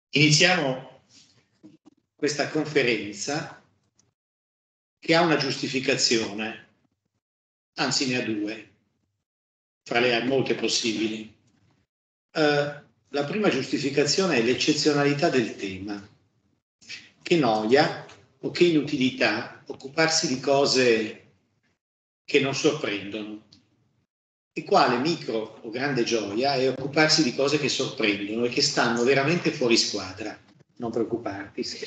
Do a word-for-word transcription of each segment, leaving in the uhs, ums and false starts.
Iniziamo questa conferenza che ha una giustificazione, anzi ne ha due, fra le molte possibili. Uh, la prima giustificazione è l'eccezionalità del tema. Che noia o che inutilità occuparsi di cose che non sorprendono. E quale micro o grande gioia è occuparsi di cose che sorprendono e che stanno veramente fuori squadra. Non preoccuparti. Sì.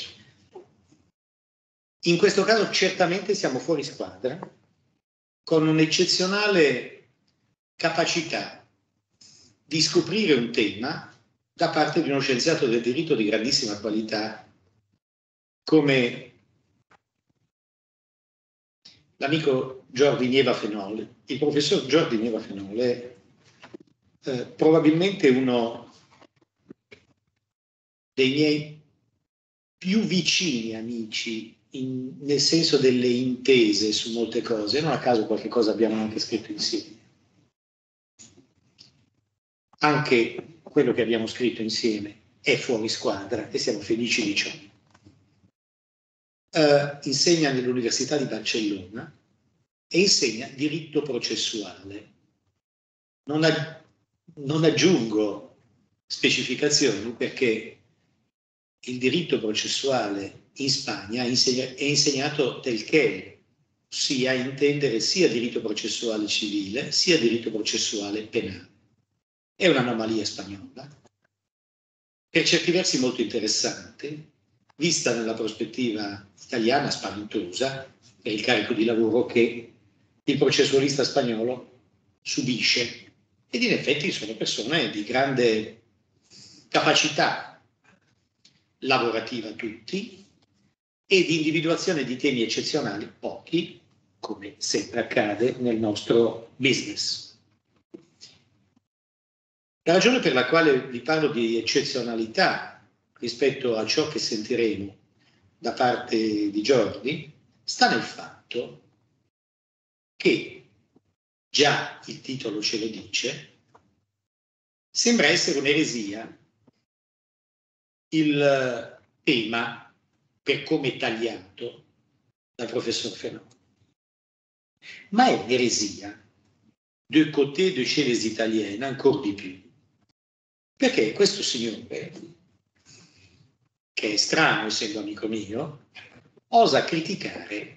In questo caso certamente siamo fuori squadra, con un'eccezionale capacità di scoprire un tema da parte di uno scienziato del diritto di grandissima qualità come l'amico Jordi Nieva Fenole. Il professor Jordi Nieva Fenole è eh, probabilmente uno dei miei più vicini amici, in, nel senso delle intese su molte cose. Non a caso qualche cosa abbiamo anche scritto insieme. Anche quello che abbiamo scritto insieme è fuori squadra e siamo felici di ciò. Uh, insegna nell'Università di Barcellona e insegna diritto processuale. Non, ag- non aggiungo specificazioni perché il diritto processuale in Spagna insegna- è insegnato tel quel, ossia intendere sia diritto processuale civile sia diritto processuale penale. È un'anomalia spagnola, per certi versi molto interessante, vista nella prospettiva italiana spaventosa per il carico di lavoro che il processualista spagnolo subisce. Ed in effetti sono persone di grande capacità lavorativa tutti e di individuazione di temi eccezionali pochi, come sempre accade nel nostro business. La ragione per la quale vi parlo di eccezionalità rispetto a ciò che sentiremo da parte di Jordi sta nel fatto che, già il titolo ce lo dice, sembra essere un'eresia il tema per come è tagliato dal professor Fenole. Ma è un'eresia de côté de chez les Italiens, ancora di più. Perché questo signore, che è strano essendo amico mio, osa criticare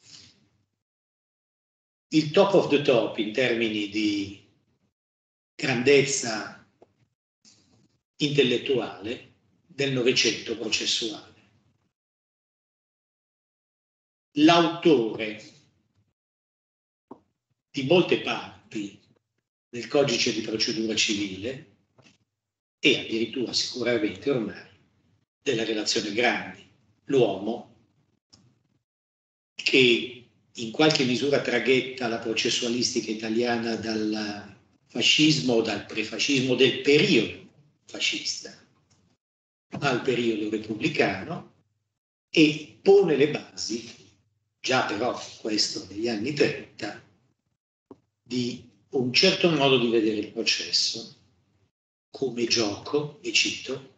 il top of the top in termini di grandezza intellettuale del Novecento processuale. L'autore di molte parti del codice di procedura civile e addirittura sicuramente ormai della relazione Grandi, l'uomo che in qualche misura traghetta la processualistica italiana dal fascismo o dal prefascismo del periodo fascista al periodo repubblicano e pone le basi, già però questo negli anni trenta, di un certo modo di vedere il processo come gioco, e cito,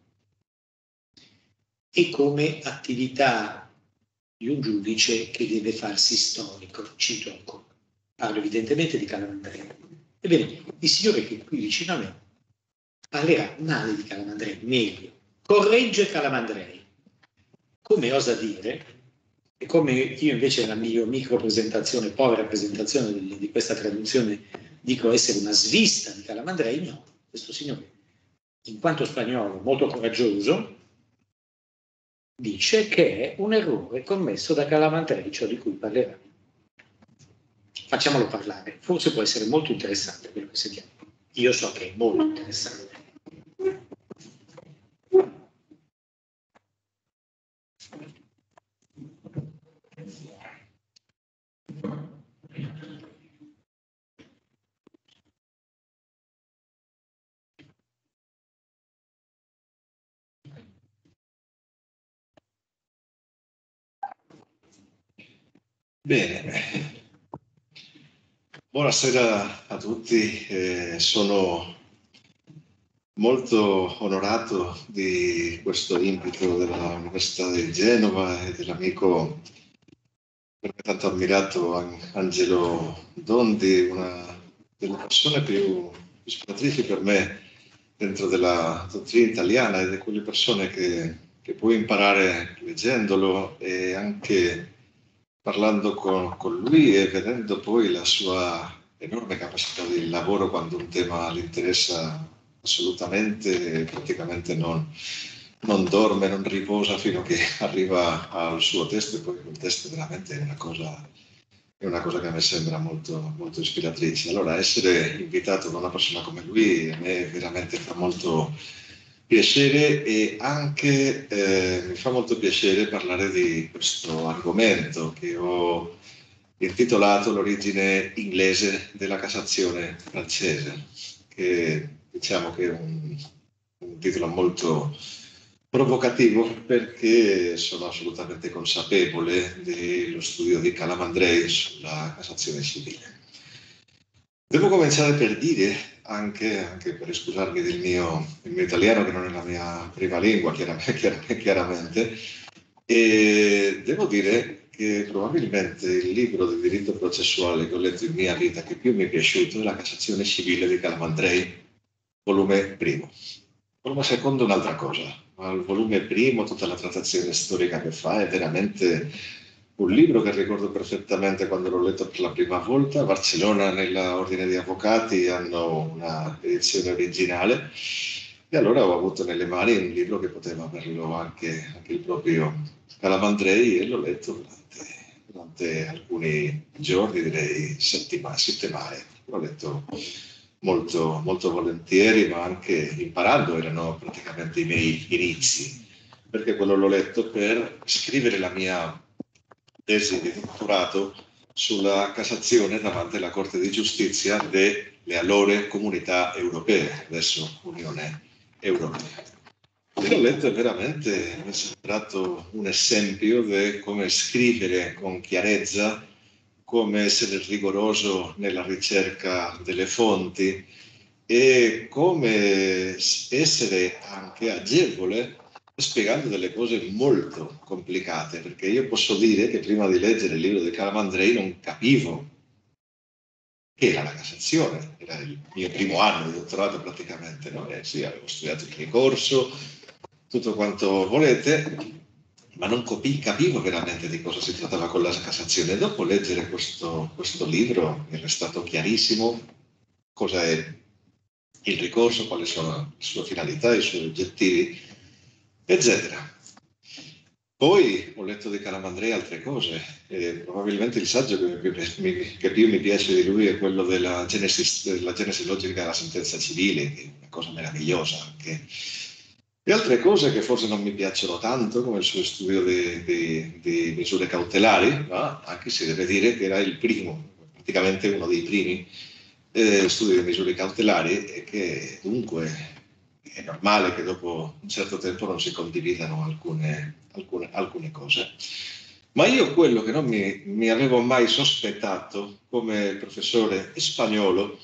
e come attività di un giudice che deve farsi storico, cito ancora. Parlo evidentemente di Calamandrei. Ebbene, il signore che è qui vicino a me parlerà male di Calamandrei, meglio, corregge Calamandrei, come osa dire, e come io invece nella mia micro presentazione, povera presentazione di, di questa traduzione, dico essere una svista di Calamandrei, no, questo signore, in quanto spagnolo molto coraggioso, dice che è un errore commesso da Calamandrei, ciò di cui parlerà. Facciamolo parlare, forse può essere molto interessante quello che sentiamo. Io so che è molto interessante. Bene, buonasera a tutti, eh, sono molto onorato di questo invito dell'Università di Genova e dell'amico per me tanto ammirato Angelo Dondi, una delle persone più ispiratrici per me dentro della dottrina italiana, ed è quelle persone che, che puoi imparare leggendolo e anche parlando con, con lui e vedendo poi la sua enorme capacità di lavoro quando un tema gli interessa assolutamente, praticamente non, non dorme, non riposa fino a che arriva al suo testo, e poi quel testo veramente è una cosa, è una cosa che a me sembra molto, molto ispiratrice. Allora essere invitato da una persona come lui a me veramente fa molto piacere, e anche eh, mi fa molto piacere parlare di questo argomento che ho intitolato L'origine inglese della Cassazione francese, che diciamo che è un, un titolo molto provocativo, perché sono assolutamente consapevole dello studio di Calamandrei sulla Cassazione civile. Devo cominciare per dire, anche, anche per scusarmi del mio, del mio italiano, che non è la mia prima lingua, chiaramente, chiaramente, chiaramente, e devo dire che probabilmente il libro del diritto processuale che ho letto in mia vita che più mi è piaciuto è La Cassazione civile di Calamandrei, volume primo. Volume secondo un'altra cosa, ma il volume primo, tutta la trattazione storica che fa, è veramente un libro che ricordo perfettamente quando l'ho letto per la prima volta. A Barcellona, nell'Ordine di Avvocati, hanno una edizione originale, e allora ho avuto nelle mani un libro che poteva averlo anche, anche il proprio Calamandrei, e l'ho letto durante, durante alcuni giorni, direi settimane, settimane. L'ho letto molto, molto volentieri, ma anche imparando, erano praticamente i miei inizi, perché quello l'ho letto per scrivere la mia tesi di dottorato sulla Cassazione davanti alla Corte di Giustizia delle allora Comunità Europee, adesso Unione Europea. E l'ho letto e veramente mi è sembrato un esempio di come scrivere con chiarezza, come essere rigoroso nella ricerca delle fonti e come essere anche agevole spiegando delle cose molto complicate, perché io posso dire che prima di leggere il libro di Calamandrei non capivo che era la Cassazione, era il mio primo anno di dottorato praticamente, no? Eh sì, avevo studiato il ricorso, tutto quanto volete, ma non capivo veramente di cosa si trattava con la Cassazione. Dopo leggere questo, questo libro mi è stato chiarissimo cosa è il ricorso, quali sono le sue finalità, i suoi obiettivi, eccetera. Poi ho letto di Calamandrei altre cose, e probabilmente il saggio che più, mi, che più mi piace di lui è quello della genesi, della genesi logica della sentenza civile, che è una cosa meravigliosa anche. E altre cose che forse non mi piacciono tanto, come il suo studio di, di, di misure cautelari, ma anche se deve dire che era il primo, praticamente uno dei primi eh, studi di misure cautelari, e che dunque è normale che dopo un certo tempo non si condividano alcune, alcune, alcune cose. Ma io quello che non mi, mi avevo mai sospettato come professore spagnolo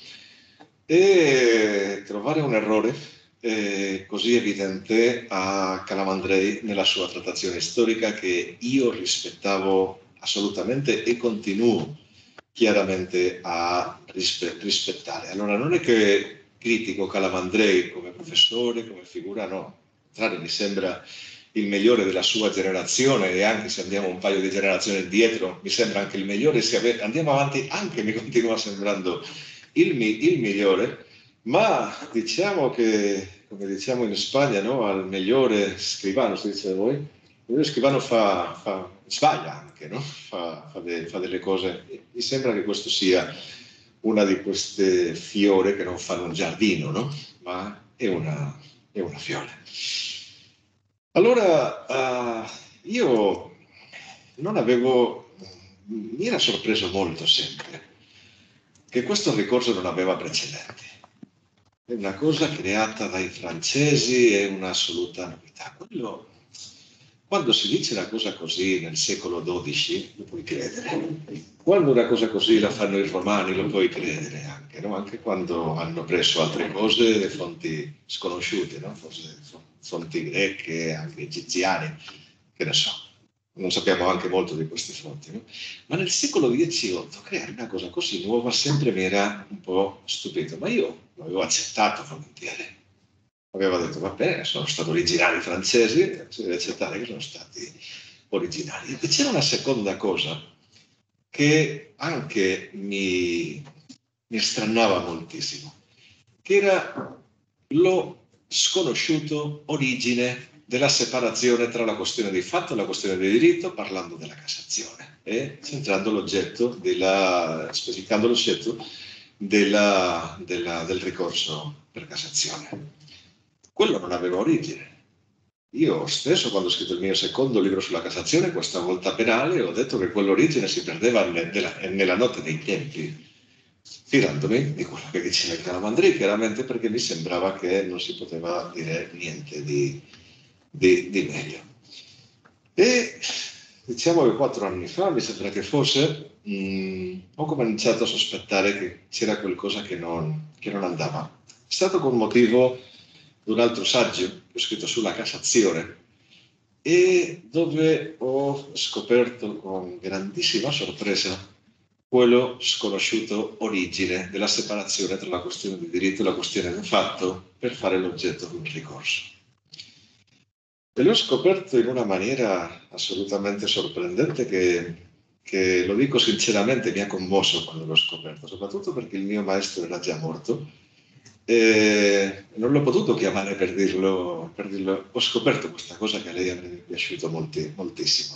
è trovare un errore eh, così evidente a Calamandrei nella sua trattazione storica, che io rispettavo assolutamente e continuo chiaramente a rispe- rispettare. Allora non è che critico Calamandrei come professore, come figura, no, contrario, mi sembra il migliore della sua generazione, e anche se andiamo un paio di generazioni indietro mi sembra anche il migliore, se ave- andiamo avanti anche mi continua sembrando il, mi- il migliore, ma diciamo che, come diciamo in Spagna, no, al migliore scrivano, si dice da voi, il migliore scrivano fa, fa, sbaglia anche, no? fa, fa, de, fa delle cose, mi sembra che questo sia una di queste fiore che non fanno un giardino, no? Ma è una, è una fiore. Allora, uh, io non avevo, mi era sorpreso molto sempre che questo ricorso non aveva precedenti. È una cosa creata dai francesi, è un'assoluta novità. Quello, quando si dice una cosa così nel secolo dodici, lo puoi credere. Quando una cosa così la fanno i romani, lo puoi credere anche, no? Anche quando hanno preso altre cose, fonti sconosciute, no? Forse fonti greche, anche egiziane, che ne so. Non sappiamo anche molto di queste fonti, no? Ma nel secolo diciotto creare una cosa così nuova sempre mi era un po' stupito, ma io l'avevo accettato volentieri. Aveva detto, va bene, sono stati originali francesi, si deve accettare che sono stati originali. E c'era una seconda cosa che anche mi, mi strannava moltissimo, che era lo sconosciuto origine della separazione tra la questione di fatto e la questione di diritto, parlando della Cassazione e centrando l'oggetto, della, specificando l'oggetto della, della, del ricorso per Cassazione. Quello non aveva origine. Io stesso, quando ho scritto il mio secondo libro sulla Cassazione, questa volta penale, ho detto che quell'origine si perdeva nella, nella notte dei tempi, fidandomi di quello che diceva il Calamandrì, chiaramente perché mi sembrava che non si poteva dire niente di, di, di meglio. E diciamo che quattro anni fa, mi sembra che fosse, mh, ho cominciato a sospettare che c'era qualcosa che non, che non andava. È stato con motivo di un altro saggio che ho scritto sulla Cassazione e dove ho scoperto con grandissima sorpresa quello sconosciuto origine della separazione tra la questione di diritto e la questione del fatto per fare l'oggetto di un ricorso. E l'ho scoperto in una maniera assolutamente sorprendente che, che, lo dico sinceramente, mi ha commosso quando l'ho scoperto, soprattutto perché il mio maestro era già morto. E non l'ho potuto chiamare per dirlo, per dirlo, ho scoperto questa cosa che a lei avrebbe piaciuto molti, moltissimo.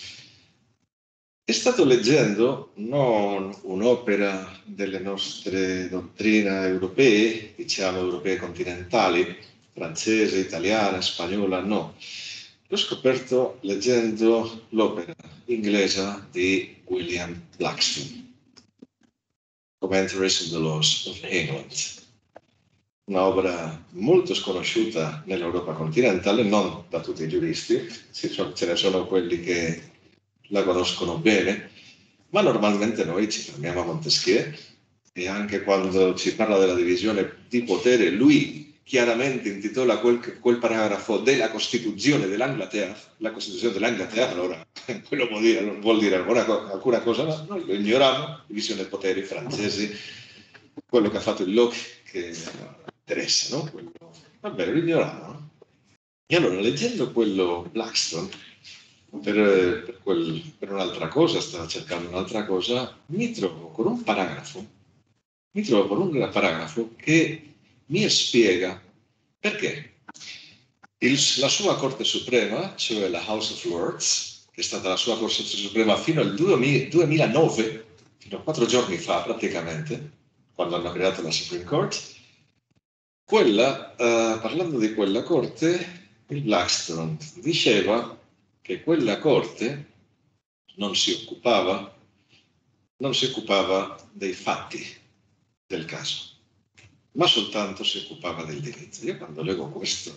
È stato leggendo non un'opera delle nostre dottrine europee, diciamo europee continentali, francese, italiana, spagnola, no. L'ho scoperto leggendo l'opera inglese di William Blackstone, Commentaries on the Laws of England. Un'opera molto sconosciuta nell'Europa continentale, non da tutti i giuristi, ce ne sono quelli che la conoscono bene, ma normalmente noi ci fermiamo a Montesquieu e anche quando ci parla della divisione di potere, lui chiaramente intitola quel, quel paragrafo della Costituzione dell'Angleterra, la Costituzione dell'Angleterra, allora quello vuol dire, vuol dire alcuna, alcuna cosa, ma noi lo ignoriamo, divisione dei poteri francesi, quello che ha fatto il Locke, che interessa, no? Quello, va bene, lo ignoriamo. No? E allora, leggendo quello Blackstone, per, per, quel, per un'altra cosa, stava cercando un'altra cosa, mi trovo con un paragrafo, mi trovo con un paragrafo che mi spiega perché il, la sua Corte Suprema, cioè la House of Lords, che è stata la sua Corte Suprema fino al duemilanove, fino a quattro giorni fa praticamente, quando hanno creato la Supreme Court, quella, uh, parlando di quella Corte, il Blackstone diceva che quella Corte non si occupava, non si occupava dei fatti del caso, ma soltanto si occupava del diritto. Io quando leggo questo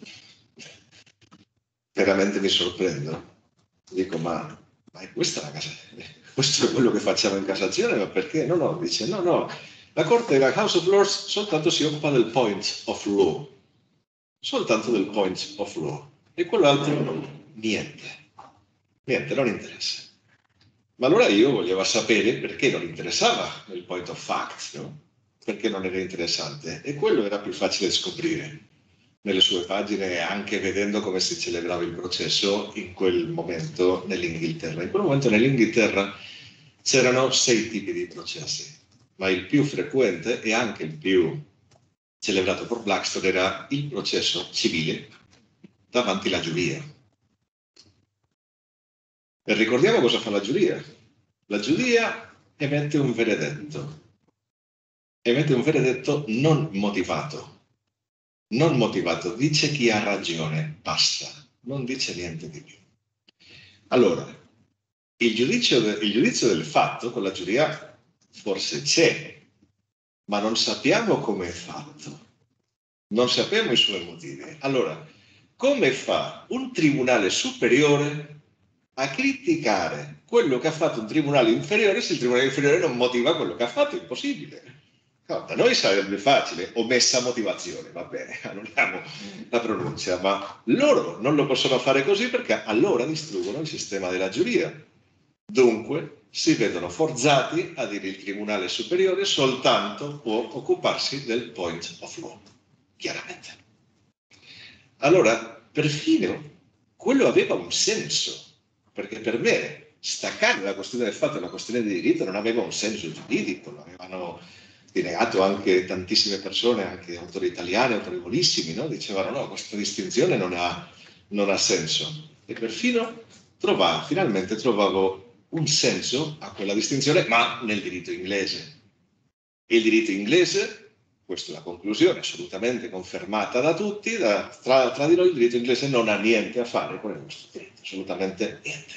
veramente mi sorprendo, dico ma, ma questa è la casa, questo è quello che facciamo in Cassazione, ma perché? No, no, dice no, no, la Corte, la House of Lords soltanto si occupa del point of law, soltanto del point of law, e quell'altro niente. Niente, non interessa. Ma allora io volevo sapere perché non interessava il point of fact, no? Perché non era interessante. E quello era più facile scoprire nelle sue pagine, anche vedendo come si celebrava il processo in quel momento nell'Inghilterra. In quel momento nell'Inghilterra c'erano sei tipi di processi, ma il più frequente e anche il più celebrato per Blackstone era il processo civile davanti alla giuria. E ricordiamo cosa fa la giuria. La giuria emette un veredetto, emette un veredetto non motivato, non motivato, dice chi ha ragione, basta, non dice niente di più. Allora, il giudizio, de, il giudizio del fatto con la giuria forse c'è, ma non sappiamo come è fatto, non sappiamo i suoi motivi. Allora, come fa un tribunale superiore a criticare quello che ha fatto un tribunale inferiore se il tribunale inferiore non motiva quello che ha fatto? È impossibile. No, da noi sarebbe facile, omessa motivazione, va bene, annulliamo la pronuncia, ma loro non lo possono fare così perché allora distruggono il sistema della giuria. Dunque si vedono forzati a dire il tribunale superiore soltanto può occuparsi del point of law, chiaramente. Allora, perfino quello aveva un senso, perché per me staccare la questione del fatto e la questione di diritto non aveva un senso giuridico, lo avevano negato anche tantissime persone, anche autori italiani, autorevolissimi, no? Dicevano no, questa distinzione non ha, non ha senso. E perfino trovavo, finalmente trovavo un senso a quella distinzione, ma nel diritto inglese. Il diritto inglese, questa è la conclusione assolutamente confermata da tutti, da, tra, tra di noi il diritto inglese non ha niente a fare con il nostro diritto, assolutamente niente.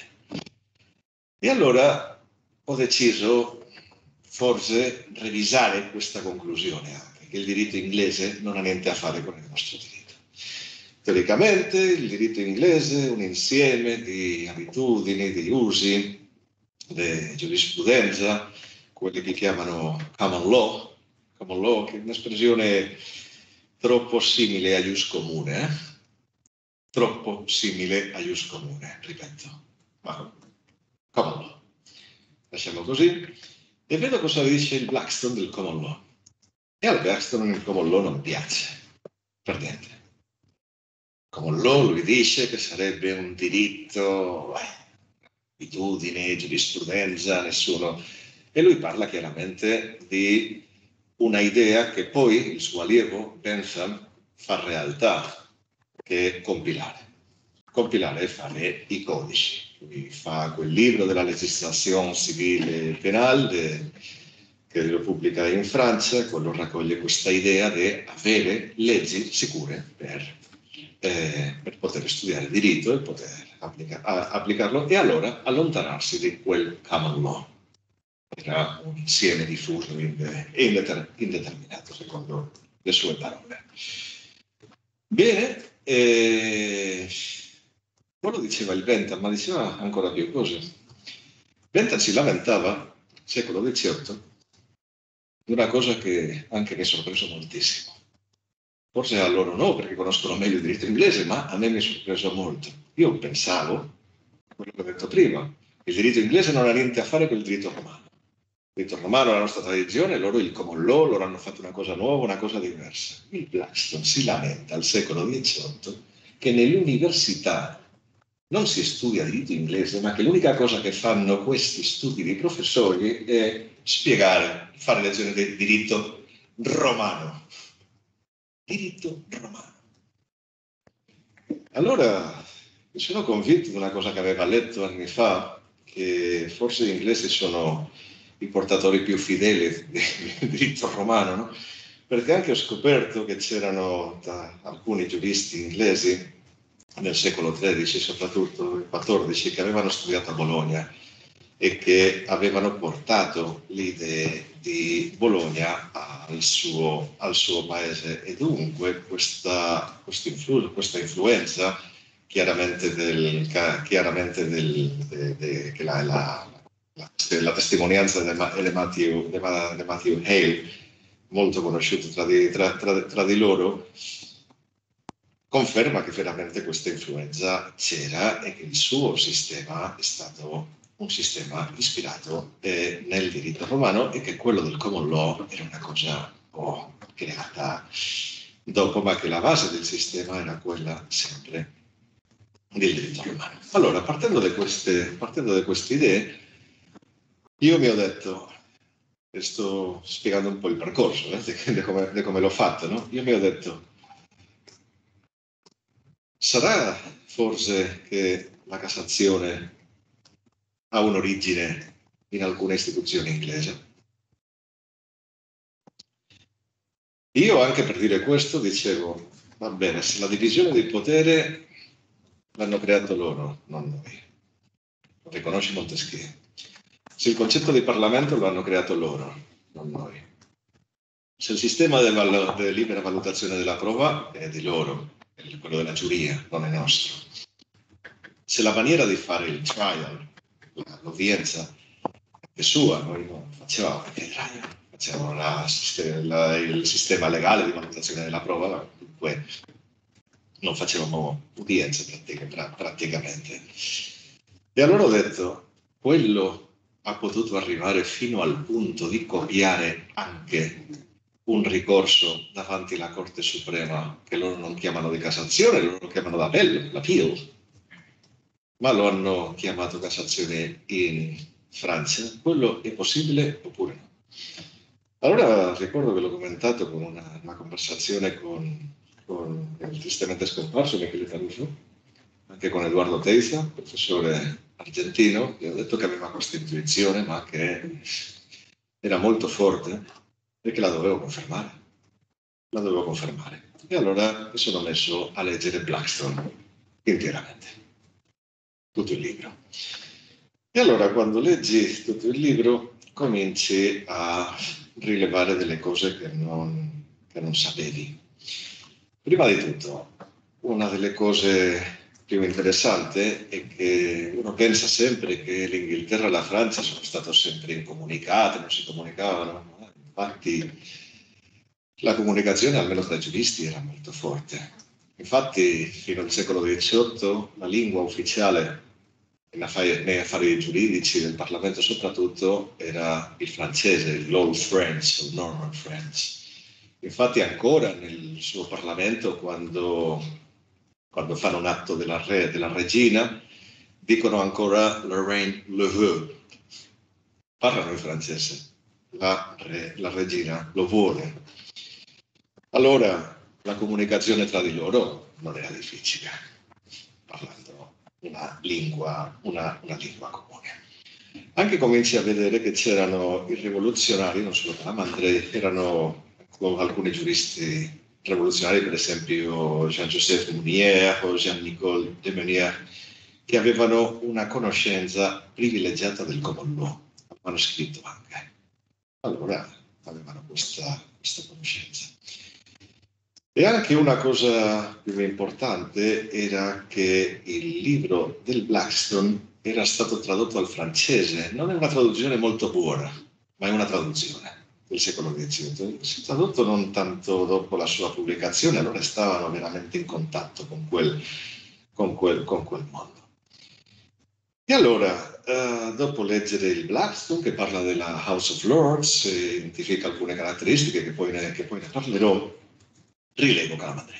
E allora ho deciso forse revisare questa conclusione anche, che il diritto inglese non ha niente a fare con il nostro diritto. Teoricamente il diritto inglese è un insieme di abitudini, di usi, di giurisprudenza, quelli che chiamano common law, common law che è un'espressione troppo simile a ius comune, eh? troppo simile a ius comune, ripeto, ma common law. Lasciamo così. E vedo cosa dice il Blackstone del common law. E al Blackstone il common law non piace, per niente. Common law lui dice che sarebbe un diritto, eh, abitudine, giurisprudenza, nessuno. E lui parla chiaramente di una idea che poi il suo allievo Bentham fa realtà, che è compilare. Compilare e fare i codici. Lui fa quel libro della legislazione civile e penale che lo pubblica in Francia, quello raccoglie questa idea di avere leggi sicure per, eh, per poter studiare diritto e poter applica- applicarlo e allora allontanarsi di quel common law. Era un insieme diffuso e indeter- indeterminato, secondo le sue parole. Bene, eh, poi lo diceva il Bentham, ma diceva ancora più cose. Bentham si lamentava, secolo diciotto, di una cosa che anche mi ha sorpreso moltissimo. Forse a loro no, perché conoscono meglio il diritto inglese, ma a me mi ha sorpreso molto. Io pensavo, quello che ho detto prima, il diritto inglese non ha niente a fare con il diritto romano. Il diritto romano è la nostra tradizione, loro il common law, loro hanno fatto una cosa nuova, una cosa diversa. Il Blackstone si lamenta al secolo diciotto che nelle università non si studia diritto inglese, ma che l'unica cosa che fanno questi studi di professori è spiegare, fare lezioni di diritto romano. Diritto romano. Allora mi sono convinto di una cosa che aveva letto anni fa, che forse gli inglesi sono i portatori più fedeli del diritto romano, no? Perché anche ho scoperto che c'erano alcuni giuristi inglesi nel secolo tredici, soprattutto il quattordici, che avevano studiato a Bologna e che avevano portato le idee di Bologna al suo, al suo paese e dunque questa, influ, questa influenza chiaramente del, chiaramente del, de, de, che la, la, la, la testimonianza di Matthew, Matthew Hale, molto conosciuto tra di, tra, tra, tra di loro, conferma che veramente questa influenza c'era e che il suo sistema è stato un sistema ispirato eh, nel diritto romano e che quello del common law era una cosa oh, creata dopo, ma che la base del sistema era quella sempre del diritto romano. Allora, partendo da queste, partendo da queste idee, io mi ho detto, e sto spiegando un po' il percorso, eh, di come, di come l'ho fatto, no? Io mi ho detto, sarà forse che la Cassazione ha un'origine in alcune istituzioni inglesi? Io anche per dire questo dicevo, va bene, se la divisione del potere l'hanno creato loro, non noi. Lo riconosce Montesquieu. Se il concetto di Parlamento lo hanno creato loro, non noi. Se il sistema di libera valutazione della prova è di loro, quello della giuria, non è nostro. Se la maniera di fare il trial, l'udienza, è sua, noi non facevamo il trial, facevamo la, la, il sistema legale di valutazione della prova, dunque non facevamo udienze praticamente. E allora ho detto, quello ha potuto arrivare fino al punto di copiare anche un ricorso davanti alla Corte Suprema, che loro non chiamano di Cassazione, loro lo chiamano d'appello, l'appeal, ma lo hanno chiamato Cassazione in Francia. Quello è possibile oppure no? Allora ricordo che l'ho commentato con una, una conversazione con, con il tristemente scomparso Michele Caruso, anche con Edoardo Teiza, professore argentino, che ho detto che aveva questa intuizione, ma che era molto forte e che la dovevo confermare. La dovevo confermare. E allora mi sono messo a leggere Blackstone interamente, tutto il libro. E allora quando leggi tutto il libro cominci a rilevare delle cose che non, che non sapevi. Prima di tutto, una delle cose più interessanti è che uno pensa sempre che l'Inghilterra e la Francia sono state sempre incomunicate, non si comunicavano, infatti la comunicazione, almeno tra i giuristi, era molto forte. Infatti, fino al secolo diciotto, la lingua ufficiale nei affari giuridici del Parlamento soprattutto era il francese, il Low French, il Norman French. Infatti ancora nel suo Parlamento, quando, quando fanno un atto della, re, della regina, dicono ancora la reine le veut. Parlano in francese, la, re, la regina lo vuole. Allora la comunicazione tra di loro non era difficile, parlando una lingua, una, una lingua comune. Anche cominci a vedere che c'erano i rivoluzionari, non solo Calamandrei, erano alcuni giuristi rivoluzionari, per esempio Jean-Joseph Mounier o Jean-Nicole de Meunier, che avevano una conoscenza privilegiata del common law, avevano scritto anche. Allora avevano questa, questa conoscenza. E anche una cosa più importante era che il libro del Blackstone era stato tradotto al francese. Non è una traduzione molto buona, ma è una traduzione del secolo diciotto. Si è tradotto non tanto dopo la sua pubblicazione, allora stavano veramente in contatto con quel, con quel, con quel mondo. E allora, eh, dopo leggere il Blackstone, che parla della House of Lords, e identifica alcune caratteristiche che poi ne, che poi ne parlerò, rilego Calamandrei.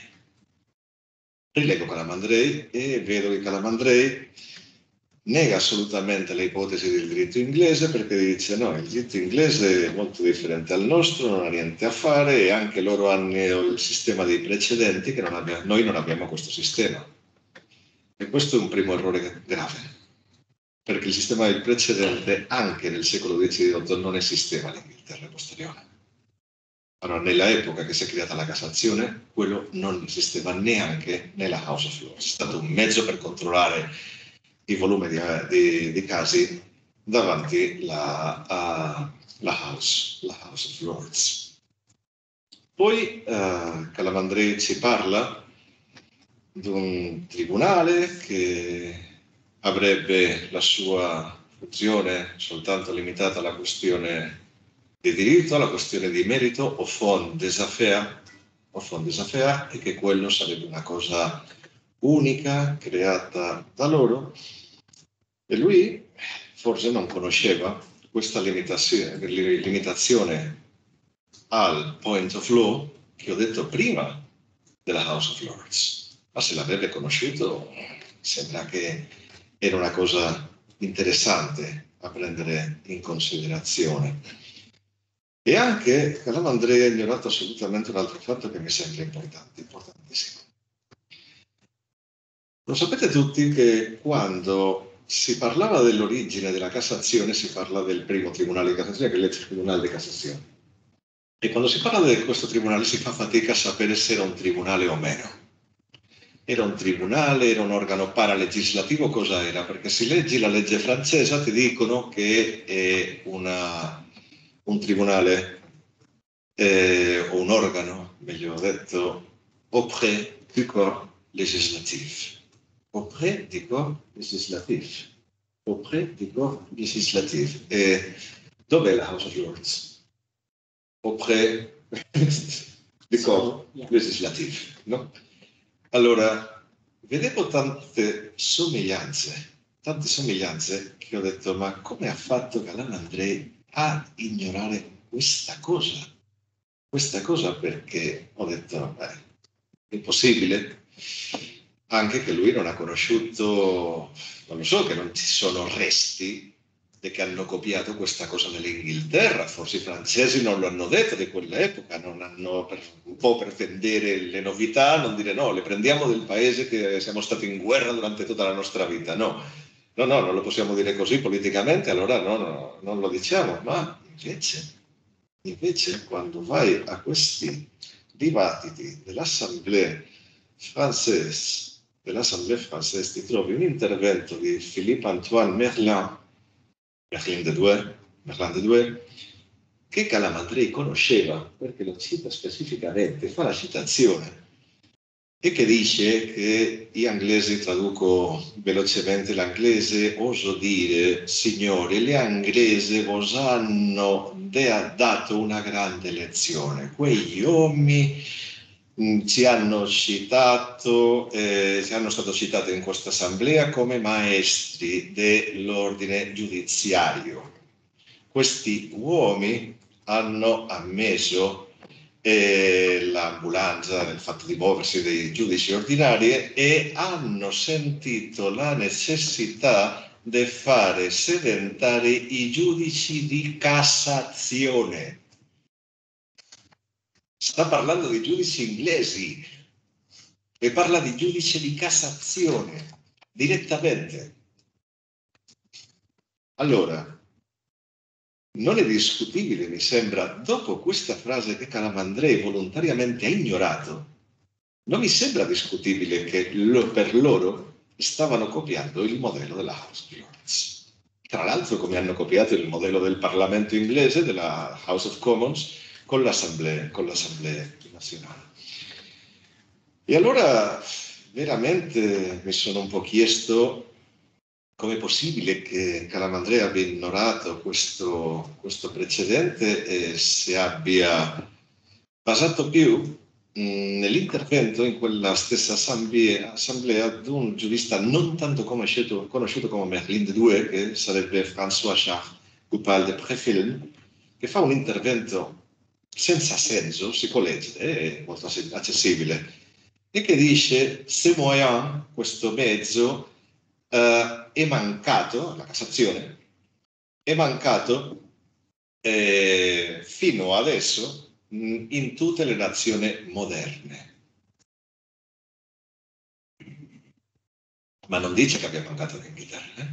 Rilego Calamandrei e vedo che Calamandrei nega assolutamente le ipotesi del diritto inglese, perché dice no, il diritto inglese è molto differente dal nostro, non ha niente a fare, e anche loro hanno il sistema dei precedenti, che non abbiamo, noi non abbiamo questo sistema. E questo è un primo errore grave, perché il sistema del precedente anche nel secolo diciotto non esisteva in Inghilterra posteriore. Allora, nella epoca che si è creata la Cassazione, quello non esisteva neanche nella House of Lords. È stato un mezzo per controllare il volume di, di, di casi davanti la, uh, la, House, la House of Lords. Poi uh, Calamandrei ci parla di un tribunale che avrebbe la sua funzione soltanto limitata alla questione di diritto, alla questione di merito o fond des affaires, o fond des affaires, e che quello sarebbe una cosa unica creata da loro, e lui forse non conosceva questa limitazione, limitazione al point of law che ho detto prima della House of Lords, ma se l'avrebbe conosciuto sembra che era una cosa interessante a prendere in considerazione. E anche Calamandrei ha ignorato assolutamente un altro fatto che mi sembra importante, importantissimo. Lo sapete tutti che quando si parlava dell'origine della Cassazione si parla del primo Tribunale di Cassazione, che è il Tribunale di Cassazione. E quando si parla di questo tribunale si fa fatica a sapere se era un tribunale o meno. Era un tribunale, era un organo paralegislativo, cosa era? Perché se leggi la legge francese ti dicono che è una... un tribunale eh, o un organo, meglio detto, auprès du corps législatif. Auprès du corps législatif. Auprès du corps législatif. E dov'è la House of Lords? Auprès du corps legislativo, no? Allora, vedevo tante somiglianze, tante somiglianze che ho detto, ma come ha fatto Calamandrei a ignorare questa cosa? Questa cosa perché ho detto, beh, è impossibile, anche che lui non ha conosciuto, non lo so, che non ci sono resti che hanno copiato questa cosa dall'Inghilterra, forse i francesi non lo hanno detto di quell'epoca, non hanno per, un po' per vendere le novità, non dire no, le prendiamo del paese che siamo stati in guerra durante tutta la nostra vita, no, no, no, non lo possiamo dire così politicamente, allora no, no, non lo diciamo, ma invece, invece quando vai a questi dibattiti dell'Assemblée française, dell'Assemblée française ti trovi un intervento di Philippe-Antoine Merlin, Merlin de Douai, Merlin de Douai, che Calamandrei conosceva perché lo cita specificamente, fa la citazione e che dice che gli inglesi, traduco velocemente l'inglese, oso dire, signori, gli inglesi vos hanno dato una grande lezione, quegli uomini ci hanno citato, eh, ci hanno stato citati in questa assemblea come maestri dell'ordine giudiziario. Questi uomini hanno ammesso eh, l'ambulanza del fatto di muoversi dei giudici ordinari e hanno sentito la necessità di fare sedentari i giudici di Cassazione. Sta parlando di giudici inglesi e parla di giudice di Cassazione direttamente. Allora, non è discutibile, mi sembra, dopo questa frase che Calamandrei volontariamente ha ignorato, non mi sembra discutibile che lo, per loro stavano copiando il modello della House of Lords. Tra l'altro come hanno copiato il modello del Parlamento inglese, della House of Commons, con l'Assemblea, con l'Assemblea nazionale. E allora veramente mi sono un po' chiesto come è possibile che Calamandrei abbia ignorato questo, questo precedente e si abbia basato più mh, nell'intervento in quella stessa assemblea, assemblea di un giurista non tanto conosciuto, conosciuto come Merlin de Douai, che sarebbe François Charles Goupal de Préfilm, che fa un intervento senza senso, si può leggere, è molto accessibile, e che dice se moyen, questo mezzo, Uh, è mancato, la Cassazione, è mancato eh, fino adesso mh, in tutte le nazioni moderne. Ma non dice che abbia mancato in Inghilterra, eh?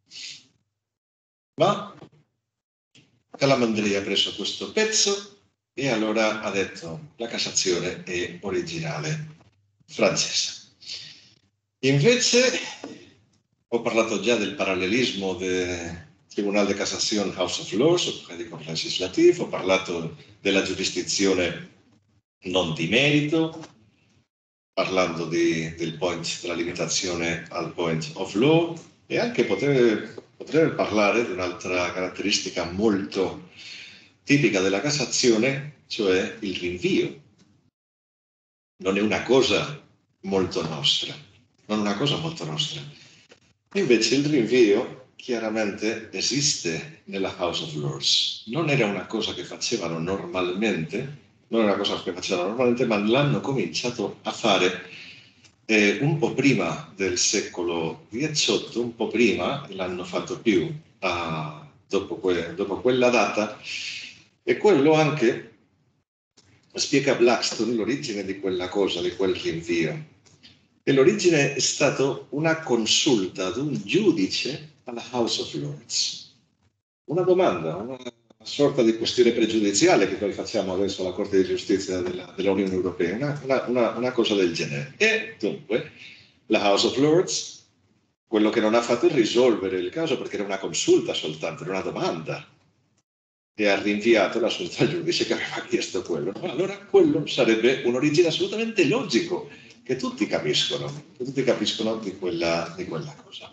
Ma Calamandrei ha preso questo pezzo e allora ha detto la Cassazione è originale francese. Invece ho parlato già del parallelismo del Tribunale de Cassation House of Lords, auprès du corps législatif, ho parlato della giurisdizione non di merito, parlando di, del point, della limitazione al point of law, e anche potrei, potrei parlare di un'altra caratteristica molto tipica della Cassazione, cioè il rinvio. Non è una cosa molto nostra, non è una cosa molto nostra. Invece il rinvio chiaramente esiste nella House of Lords. Non era una cosa che facevano normalmente, non era una cosa che facevano normalmente, ma l'hanno cominciato a fare eh, un po' prima del secolo diciotto, un po' prima, l'hanno fatto più a, dopo, que, dopo quella data, e quello anche spiega Blackstone l'origine di quella cosa, di quel rinvio. E l'origine è stata una consulta ad un giudice alla House of Lords. Una domanda, una sorta di questione pregiudiziale che noi facciamo adesso alla Corte di Giustizia della, dell'Unione Europea, una, una, una, una cosa del genere. E dunque la House of Lords, quello che non ha fatto è risolvere il caso perché era una consulta soltanto, era una domanda, e ha rinviato l'assunto al giudice che aveva chiesto quello. Allora quello sarebbe un'origine assolutamente logico che tutti capiscono, che tutti capiscono di quella, di quella cosa.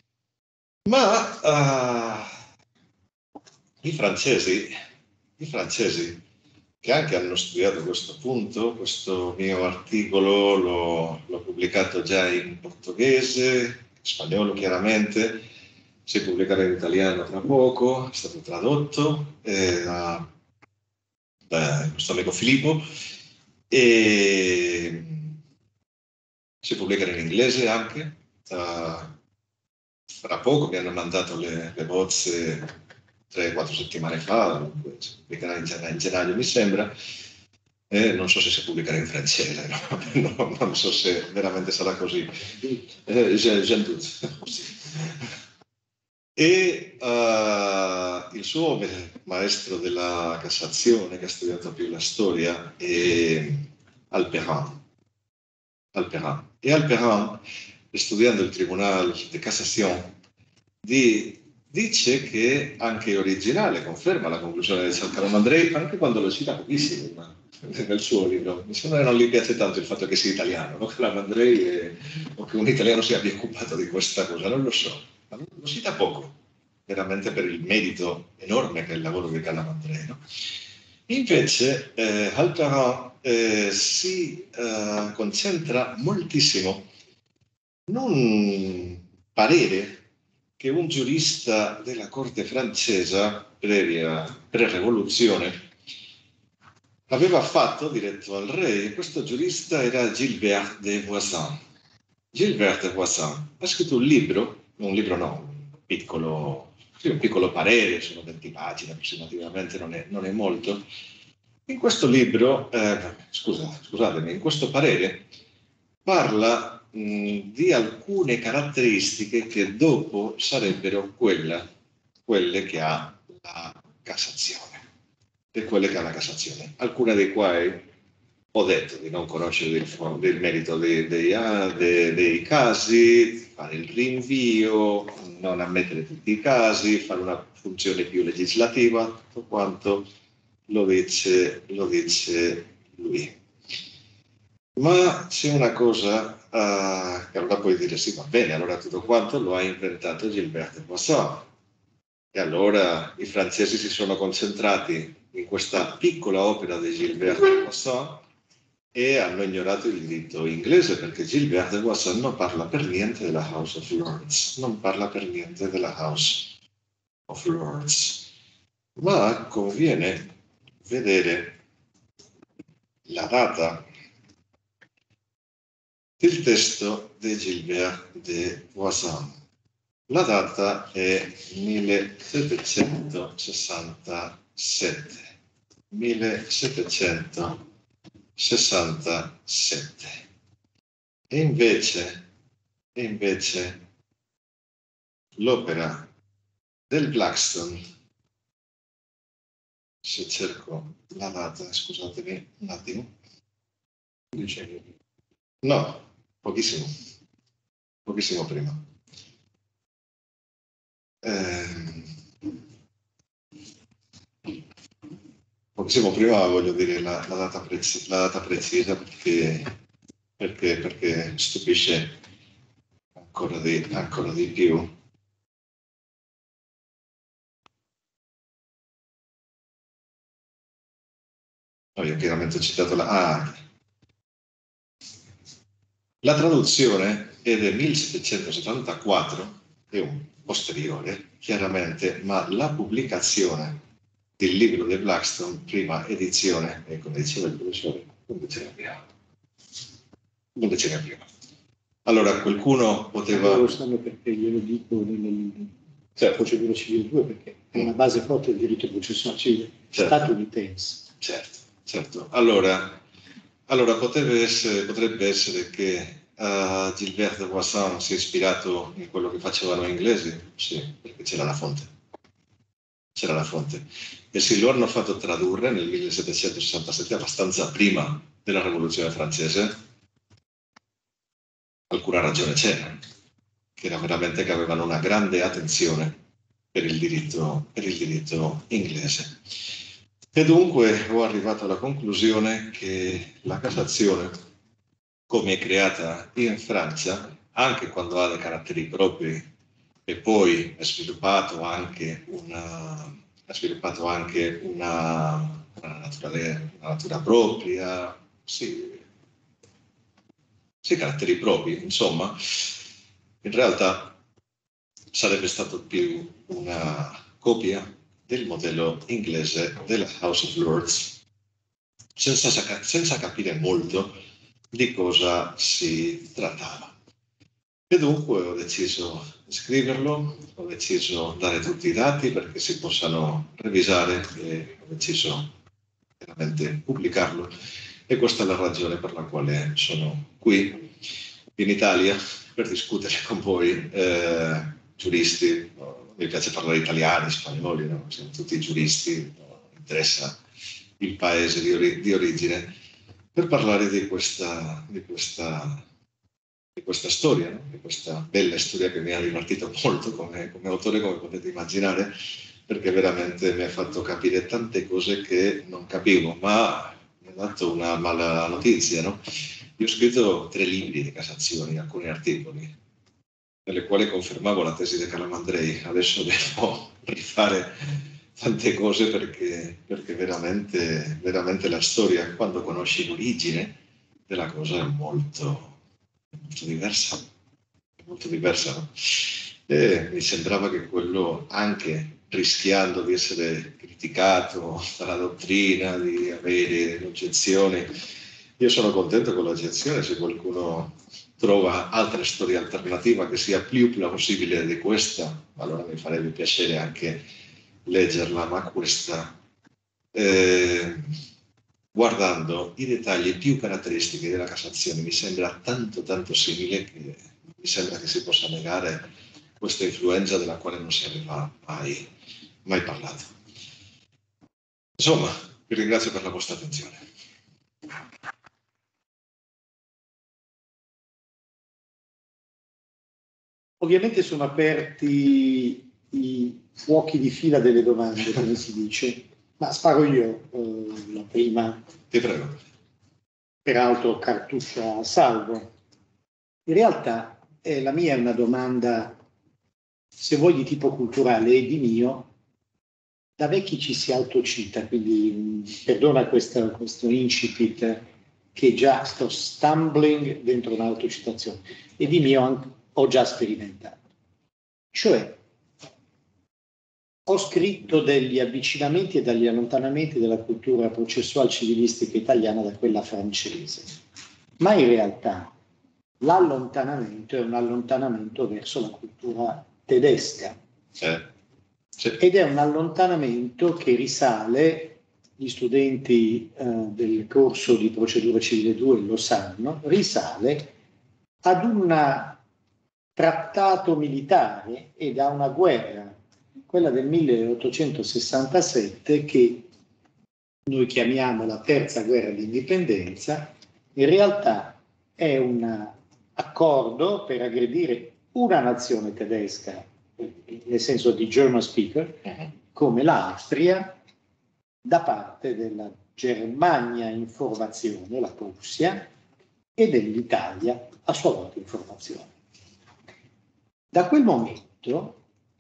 Ma uh, i francesi, i francesi che anche hanno studiato questo punto, questo mio articolo l'ho, l'ho pubblicato già in portoghese, in spagnolo chiaramente, si pubblicherà in italiano tra poco, è stato tradotto eh, da, da questo amico Filippo, e si pubblicherà in inglese anche. Uh, fra poco mi hanno mandato le, le bozze tre quattro settimane fa, si pubblicherà in gennaio, in gennaio mi sembra. Eh, non so se si pubblicherà in francese, no? No, non so se veramente sarà così. Eh, j'en doute. E uh, il suo maestro della Cassazione, che ha studiato più la storia, è Alperin. Alperin. E Alperin, studiando il Tribunale di Cassazione, di, dice che anche originale conferma la conclusione di San Calamandrei, anche quando lo cita pochissimo nel suo libro. Mi sembra che non gli piace tanto il fatto che sia italiano, no? Calamandrei è, o che un italiano si abbia occupato di questa cosa, non lo so, ma lo cita poco, veramente per il merito enorme che è il lavoro di Calamandrei, no? Invece eh, Alperin eh, si eh, concentra moltissimo in un parere che un giurista della corte francese, previa pre-rivoluzione, aveva fatto diretto al re, e questo giurista era Gilbert de Voisin. Gilbert de Voisin ha scritto un libro, un libro no, un piccolo, sì, un piccolo parere, sono venti pagine approssimativamente, non è, non è molto. In questo libro, eh, scusa, scusatemi, in questo parere parla mh, di alcune caratteristiche che dopo sarebbero quella, quelle che ha la Cassazione. E quelle che ha la Cassazione, alcune dei quali ho detto di non conoscere il, del merito dei, dei, dei, dei casi, fare il rinvio, non ammettere tutti i casi, fare una funzione più legislativa, tutto quanto lo dice, lo dice lui. Ma c'è una cosa uh, che allora puoi dire sì, va bene, allora tutto quanto lo ha inventato Gilbert Boisson. E allora i francesi si sono concentrati in questa piccola opera di Gilbert de Boisson e hanno ignorato il diritto inglese, perché Gilbert de Boisson non parla per niente della House of Lords, non parla per niente della House of Lords. Ma conviene vedere la data del testo di Gilbert de Boisson. La data è millesettecentosessantasette. millesettecentosessantasette. E invece, e invece l'opera del Blackstone, se cerco la data, scusatemi un attimo, no, pochissimo, pochissimo prima. Eh, pochissimo prima voglio dire la, la, data, preci- la data precisa perché, perché, perché stupisce ancora di, ancora di più. No, io chiaramente ho citato la... Ah, la traduzione è del millesettecentosettantaquattro, è un posteriore, chiaramente, ma la pubblicazione del libro di Blackstone, prima edizione, e come diceva il professore, un decennio prima. Un decennio prima. Allora, qualcuno poteva... Non lo sanno perché glielo dico nella certo. procedura civile due, perché è una base forte del diritto processuale civile certo. statunitense. Certo, certo. Allora, allora potrebbe, essere, potrebbe essere che uh, Gilbert de Boisson si è ispirato in quello che facevano gli inglesi? Sì, perché c'era la fonte. C'era la fonte. E se lo hanno fatto tradurre nel millesettecentosessantasette, abbastanza prima della Rivoluzione francese, alcuna ragione c'era, che era veramente che avevano una grande attenzione per il diritto, per il diritto inglese. E dunque ho arrivato alla conclusione che la Cassazione come è creata in Francia, anche quando ha dei caratteri propri, e poi ha sviluppato anche una, ha sviluppato anche una, una, natura, una natura propria, sì, sì, caratteri propri, insomma, in realtà sarebbe stato più una copia del modello inglese della House of Lords, senza, senza capire molto di cosa si trattava. E dunque ho deciso di scriverlo, ho deciso di dare tutti i dati perché si possano revisare e ho deciso veramente pubblicarlo. E questa è la ragione per la quale sono qui in Italia per discutere con voi, eh, giuristi. Mi piace parlare italiani, spagnoli, no? Siamo tutti giuristi, no? Mi interessa il paese di, ori- di origine, per parlare di questa, di questa, di questa storia, no? Di questa bella storia che mi ha divertito molto come, come autore, come potete immaginare, perché veramente mi ha fatto capire tante cose che non capivo, ma mi ha dato una mala notizia, no? Io ho scritto tre libri di Cassazione, alcuni articoli, nelle quali confermavo la tesi di Calamandrei. Adesso devo rifare tante cose perché, perché veramente, veramente la storia, quando conosci l'origine della cosa, è molto, molto diversa. È molto diversa, no? E mi sembrava che quello, anche rischiando di essere criticato dalla dottrina, di avere oggezioni, io sono contento con l'oggezione se qualcuno trova altre storie alternative che sia più plausibile di questa, allora mi farebbe piacere anche leggerla, ma questa, eh, guardando i dettagli più caratteristici della Cassazione, mi sembra tanto tanto simile che mi sembra che si possa negare questa influenza della quale non si aveva mai, mai parlato. Insomma, vi ringrazio per la vostra attenzione. Ovviamente sono aperti i fuochi di fila delle domande, come si dice, ma sparo io eh, la prima. Ti prego. Peraltro cartuccia a salvo. In realtà eh, la mia è una domanda, se vuoi, di tipo culturale e di mio. Da vecchi ci si autocita, quindi mh, perdona questa, questo incipit che già sto stumbling dentro un'autocitazione, e di mio anche, ho già sperimentato. Cioè, ho scritto degli avvicinamenti e degli allontanamenti della cultura processual civilistica italiana da quella francese, ma in realtà l'allontanamento è un allontanamento verso la cultura tedesca. Eh. Sì. Ed è un allontanamento che risale, gli studenti eh, del corso di procedura civile due lo sanno, risale ad un trattato militare e da una guerra, quella del milleottocentosessantasette, che noi chiamiamo la terza guerra d'indipendenza. In realtà è un accordo per aggredire una nazione tedesca, nel senso di German speaker, come l'Austria, da parte della Germania informazione, la Prussia, e dell'Italia a sua volta informazione. Da quel momento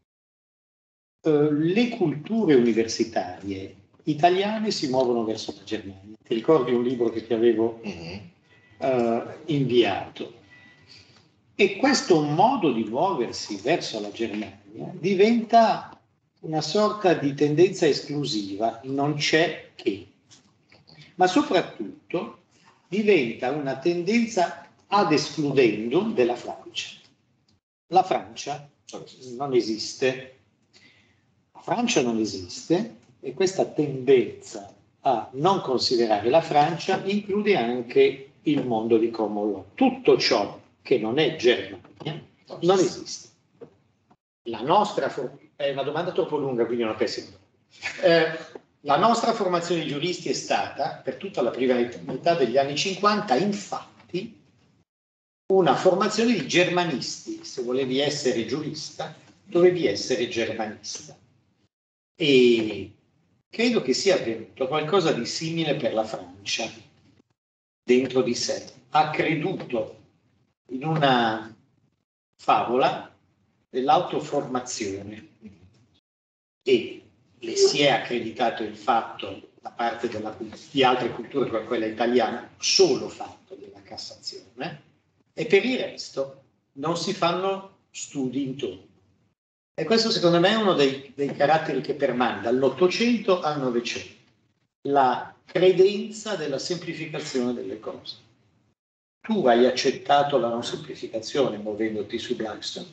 eh, le culture universitarie italiane si muovono verso la Germania. Ti ricordi un libro che ti avevo eh, inviato? E questo modo di muoversi verso la Germania diventa una sorta di tendenza esclusiva, non c'è che, ma soprattutto diventa una tendenza ad escludendum della Francia. La Francia non esiste, la Francia non esiste, e questa tendenza a non considerare la Francia include anche il mondo di common law. Tutto ciò che non è Germania non esiste. La nostra for- è una domanda troppo lunga, quindi è una pessima. Eh, la nostra formazione di giuristi è stata, per tutta la prima metà degli anni cinquanta, infatti, una formazione di germanisti. Se volevi essere giurista, dovevi essere germanista. E credo che sia avvenuto qualcosa di simile per la Francia. dentro di sé, ha creduto in una favola dell'autoformazione e le si è accreditato il fatto da parte della, di altre culture come quella italiana, solo fatto della Cassazione, e per il resto non si fanno studi intorno. E questo secondo me è uno dei, dei caratteri che permane dall'Ottocento al Novecento, la credenza della semplificazione delle cose. Tu hai accettato la non semplificazione muovendoti su Blackstone.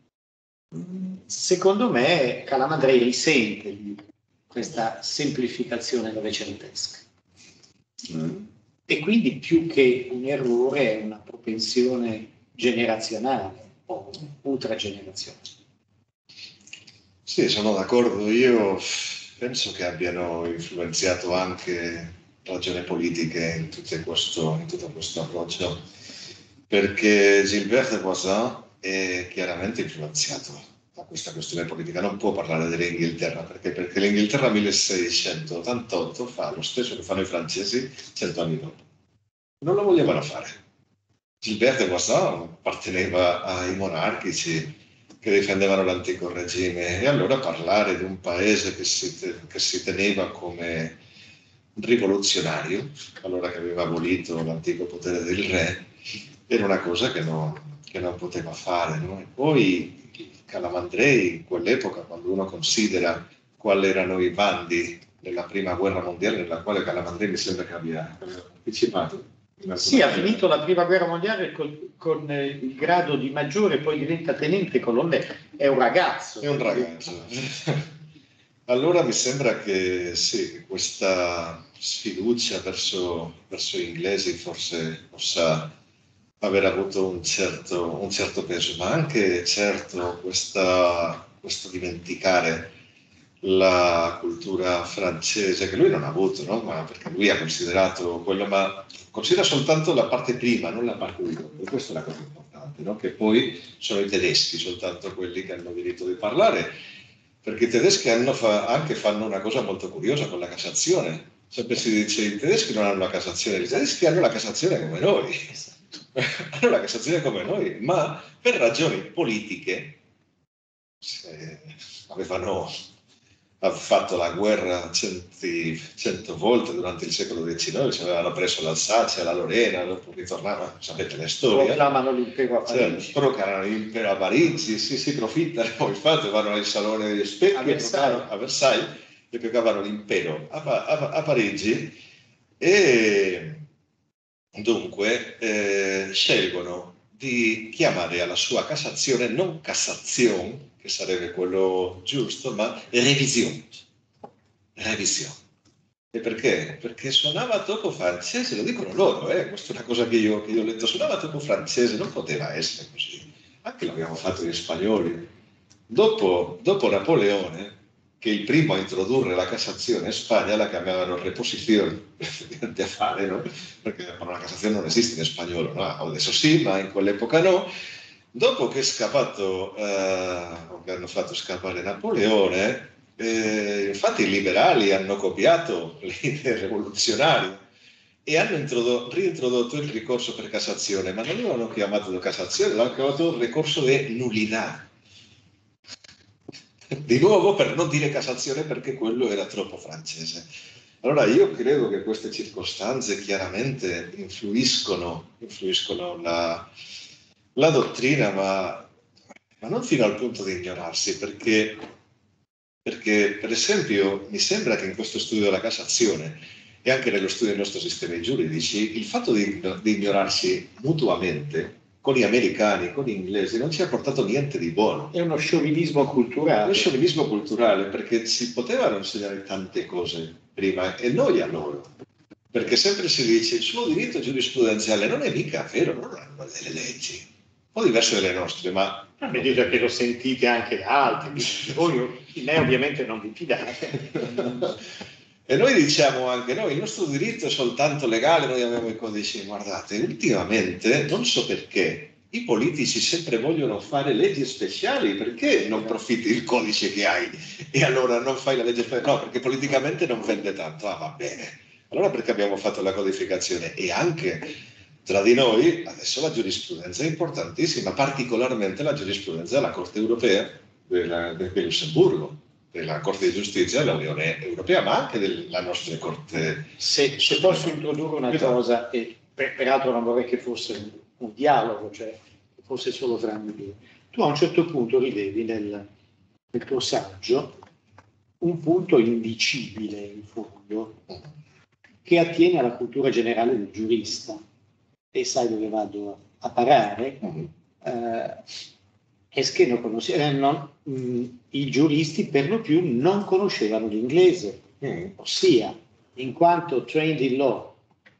Secondo me Calamandrei risente di questa semplificazione novecentesca. Mm. E quindi più che un errore è una propensione generazionale o ultragenerazionale. Sì, sono d'accordo. Io penso che abbiano influenziato anche ragioni politiche in, tutto questo, in tutto questo approccio, perché Gilbert de Boissin è chiaramente influenzato da questa questione politica. Non può parlare dell'Inghilterra, perché? Perché l'Inghilterra milleseicentoottantotto fa lo stesso che fanno i francesi cento anni dopo. Non lo volevano fare. Gilbert de Boissin apparteneva ai monarchici che difendevano l'antico regime, e allora parlare di un paese che si, te, che si teneva come rivoluzionario, allora che aveva abolito l'antico potere del re, era una cosa che non, che non poteva fare, no? E poi Calamandrei, in quell'epoca, quando uno considera quali erano i bandi della prima guerra mondiale, nella quale Calamandrei mi sembra che abbia, abbia partecipato. Sì, ha finito la prima guerra mondiale con, con eh, il grado di maggiore, poi diventa tenente colonnello, è un ragazzo. È un ragazzo. Allora mi sembra che sì, questa sfiducia verso, verso gli inglesi forse possa aver avuto un certo, un certo peso, ma anche certo questa, questo dimenticare la cultura francese, che lui non ha avuto, no? Ma perché lui ha considerato quello, ma considera soltanto la parte prima, non la parte dopo, e questa è la cosa importante, no? Che poi sono i tedeschi soltanto quelli che hanno diritto di parlare, perché i tedeschi hanno fa, anche fanno una cosa molto curiosa con la Cassazione. Sempre si dice i tedeschi non hanno la Cassazione, i tedeschi hanno la Cassazione come noi, hanno la Cassazione come noi, ma per ragioni politiche avevano ha fatto la guerra centi, cento volte durante il secolo diciannove, ci avevano preso l'Alsazia, la Lorena, dopo ritornavano, sapete la storia. Proclamano l'impero a Parigi. Cioè, proclamano l'impero a Parigi, sì, si profittano, infatti vanno al Salone degli Specchi a Versailles, a Versailles e proclamano l'impero a, a, a Parigi, e dunque eh, scelgono di chiamare alla sua Cassazione non Cassazione, che sarebbe quello giusto, ma revisione. Revisione. E perché? Perché suonava troppo francese, lo dicono loro, eh? Questa è una cosa che io, che io ho letto, suonava troppo francese, non poteva essere così. Anche l'abbiamo fatto gli spagnoli. Dopo, dopo Napoleone, che è il primo a introdurre la Cassazione in Spagna, la chiamavano reposizione, a fare, no? Perché la Cassazione non esiste in spagnolo, no? Adesso sì, ma in quell'epoca no. Dopo che è scappato, eh, che hanno fatto scappare Napoleone, eh, infatti i liberali hanno copiato l'idea rivoluzionaria e hanno introdotto, reintrodotto il ricorso per Cassazione, ma non l'hanno chiamato Cassazione, l'hanno chiamato ricorso di nullità. Di nuovo per non dire Cassazione, perché quello era troppo francese. Allora io credo che queste circostanze chiaramente influiscono, influiscono la... la dottrina, ma, ma non fino al punto di ignorarsi, perché, perché per esempio mi sembra che in questo studio della Cassazione e anche nello studio dei nostri sistemi giuridici il fatto di, di ignorarsi mutuamente con gli americani, con gli inglesi, non ci ha portato niente di buono. È uno sciovinismo culturale. È uno sciovinismo culturale, perché si potevano insegnare tante cose prima e noi a loro. Perché sempre si dice il suo diritto giurisprudenziale non è mica vero, non hanno delle leggi, un po' diverse dalle nostre, ma... A medida che lo sentite anche da altri, voi di me ovviamente non vi fidate. E noi diciamo anche noi, il nostro diritto è soltanto legale, noi abbiamo i codici. Guardate, ultimamente, non so perché, i politici sempre vogliono fare leggi speciali, perché non profitti il codice che hai e allora non fai la legge speciale? No, perché politicamente non vende tanto, ah va bene. Allora perché abbiamo fatto la codificazione? E anche tra di noi, adesso la giurisprudenza è importantissima, particolarmente la giurisprudenza della Corte Europea della, del Lussemburgo, della Corte di Giustizia dell'Unione Europea, ma anche della nostra Corte. Se, se posso introdurre una cosa, e per, peraltro non vorrei che fosse un, un dialogo, cioè che fosse solo tra noi due. Tu a un certo punto rilevi nel, nel tuo saggio un punto indicibile in fondo che attiene alla cultura generale del giurista, e sai dove vado a parare, eh, è che non conosce, eh, non, mh, i giuristi per lo più non conoscevano l'inglese, mm. ossia in quanto trained in law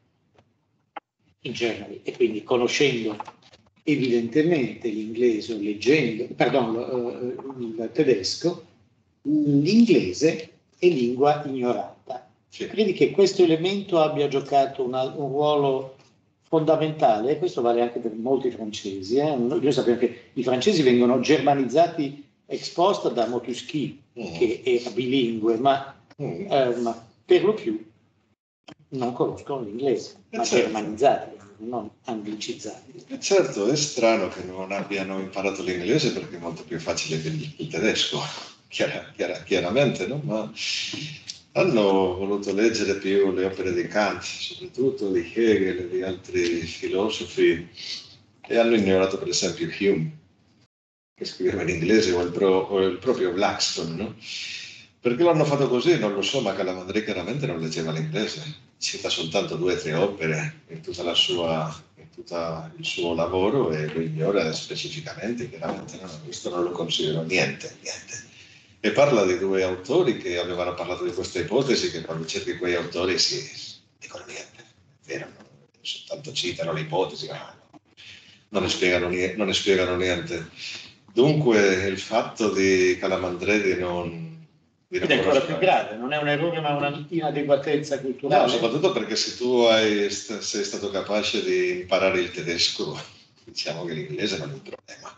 in Germany, e quindi conoscendo evidentemente l'inglese, leggendo, perdono, il tedesco, l'inglese è lingua ignorata. Sì. Credi che questo elemento abbia giocato una, un ruolo fondamentale? E questo vale anche per molti francesi. Eh? Noi sappiamo che i francesi vengono germanizzati ex post da Montesquieu, mm. che era bilingue, ma, mm. eh, ma per lo più non conoscono l'inglese, e ma certo. germanizzati, non anglicizzati. E certo, è strano che non abbiano imparato l'inglese perché è molto più facile che il, il tedesco, chiara, chiara, chiaramente, no? Ma hanno voluto leggere più le opere di Kant, soprattutto di Hegel e di altri filosofi, e hanno ignorato per esempio Hume, che scriveva in inglese, o il, pro, o il proprio Blackstone, no? Perché l'hanno fatto così? Non lo so, ma Calamandrei chiaramente non leggeva l'inglese, cita soltanto due o tre opere in tutta la sua, in tutto il suo lavoro e lo ignora specificamente, chiaramente non, questo non lo considero niente, niente. E parla di due autori che avevano parlato di questa ipotesi, che quando cerchi quei autori si dicono niente, è vero, no? Soltanto citano l'ipotesi, ma non ne spiegano, non ne spiegano niente. Dunque il fatto di Calamandrei di non... Ed è ancora più grave, non è un errore ma una inadeguatezza culturale. No, soprattutto perché se tu hai, sei stato capace di imparare il tedesco, diciamo che l'inglese non è un problema.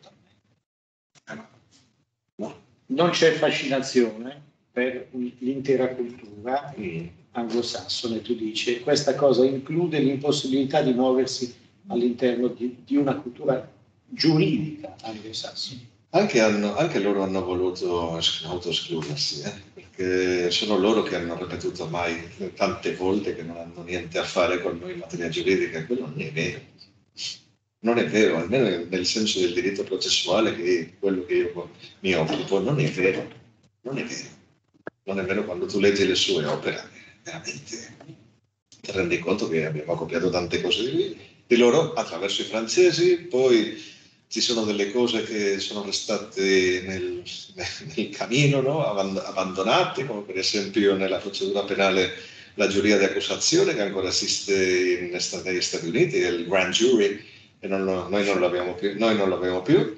No. Non c'è fascinazione per l'intera cultura mm. anglosassone, tu dici, questa cosa include l'impossibilità di muoversi all'interno di, di una cultura giuridica anglosassone. Anche, hanno, anche loro hanno voluto autoescludersi, eh? Perché sono loro che hanno ripetuto mai tante volte che non hanno niente a fare con noi in materia giuridica, e quello non è vero. Non è vero, almeno nel senso del diritto processuale, che è quello che io mi occupo, non è vero. Non è vero. Non è vero quando tu leggi le sue opere, veramente ti rendi conto che abbiamo copiato tante cose di, di loro attraverso i francesi, poi ci sono delle cose che sono restate nel, nel cammino, no? Abbandonate, come per esempio nella procedura penale la giuria di accusazione, che ancora esiste in, negli Stati Uniti, il grand jury, e non, noi non l'abbiamo più, noi non l'abbiamo più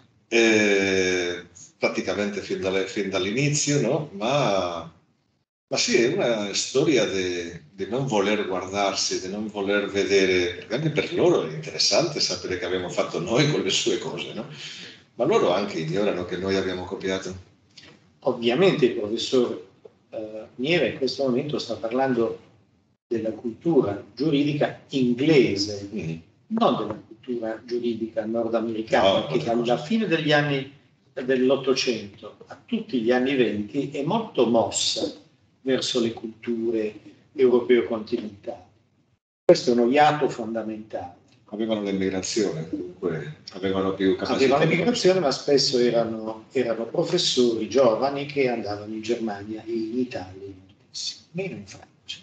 eh, praticamente fin, dalle, fin dall'inizio, no? Ma, ma sì, è una storia di non voler guardarsi, di non voler vedere, perché anche per loro è interessante sapere che abbiamo fatto noi con le sue cose, no? Ma loro anche ignorano che noi abbiamo copiato. Ovviamente il professor eh, Nieve in questo momento sta parlando della cultura giuridica inglese, mm. non della cultura giuridica nordamericana, no, che dalla fine degli anni dell'Ottocento a tutti gli anni venti è molto mossa verso le culture europeo-continentali. Questo è uno iato fondamentale. Avevano l'immigrazione, comunque avevano più capacità. Avevano l'immigrazione, ma spesso erano, erano professori giovani che andavano in Germania e in Italia, meno in Francia.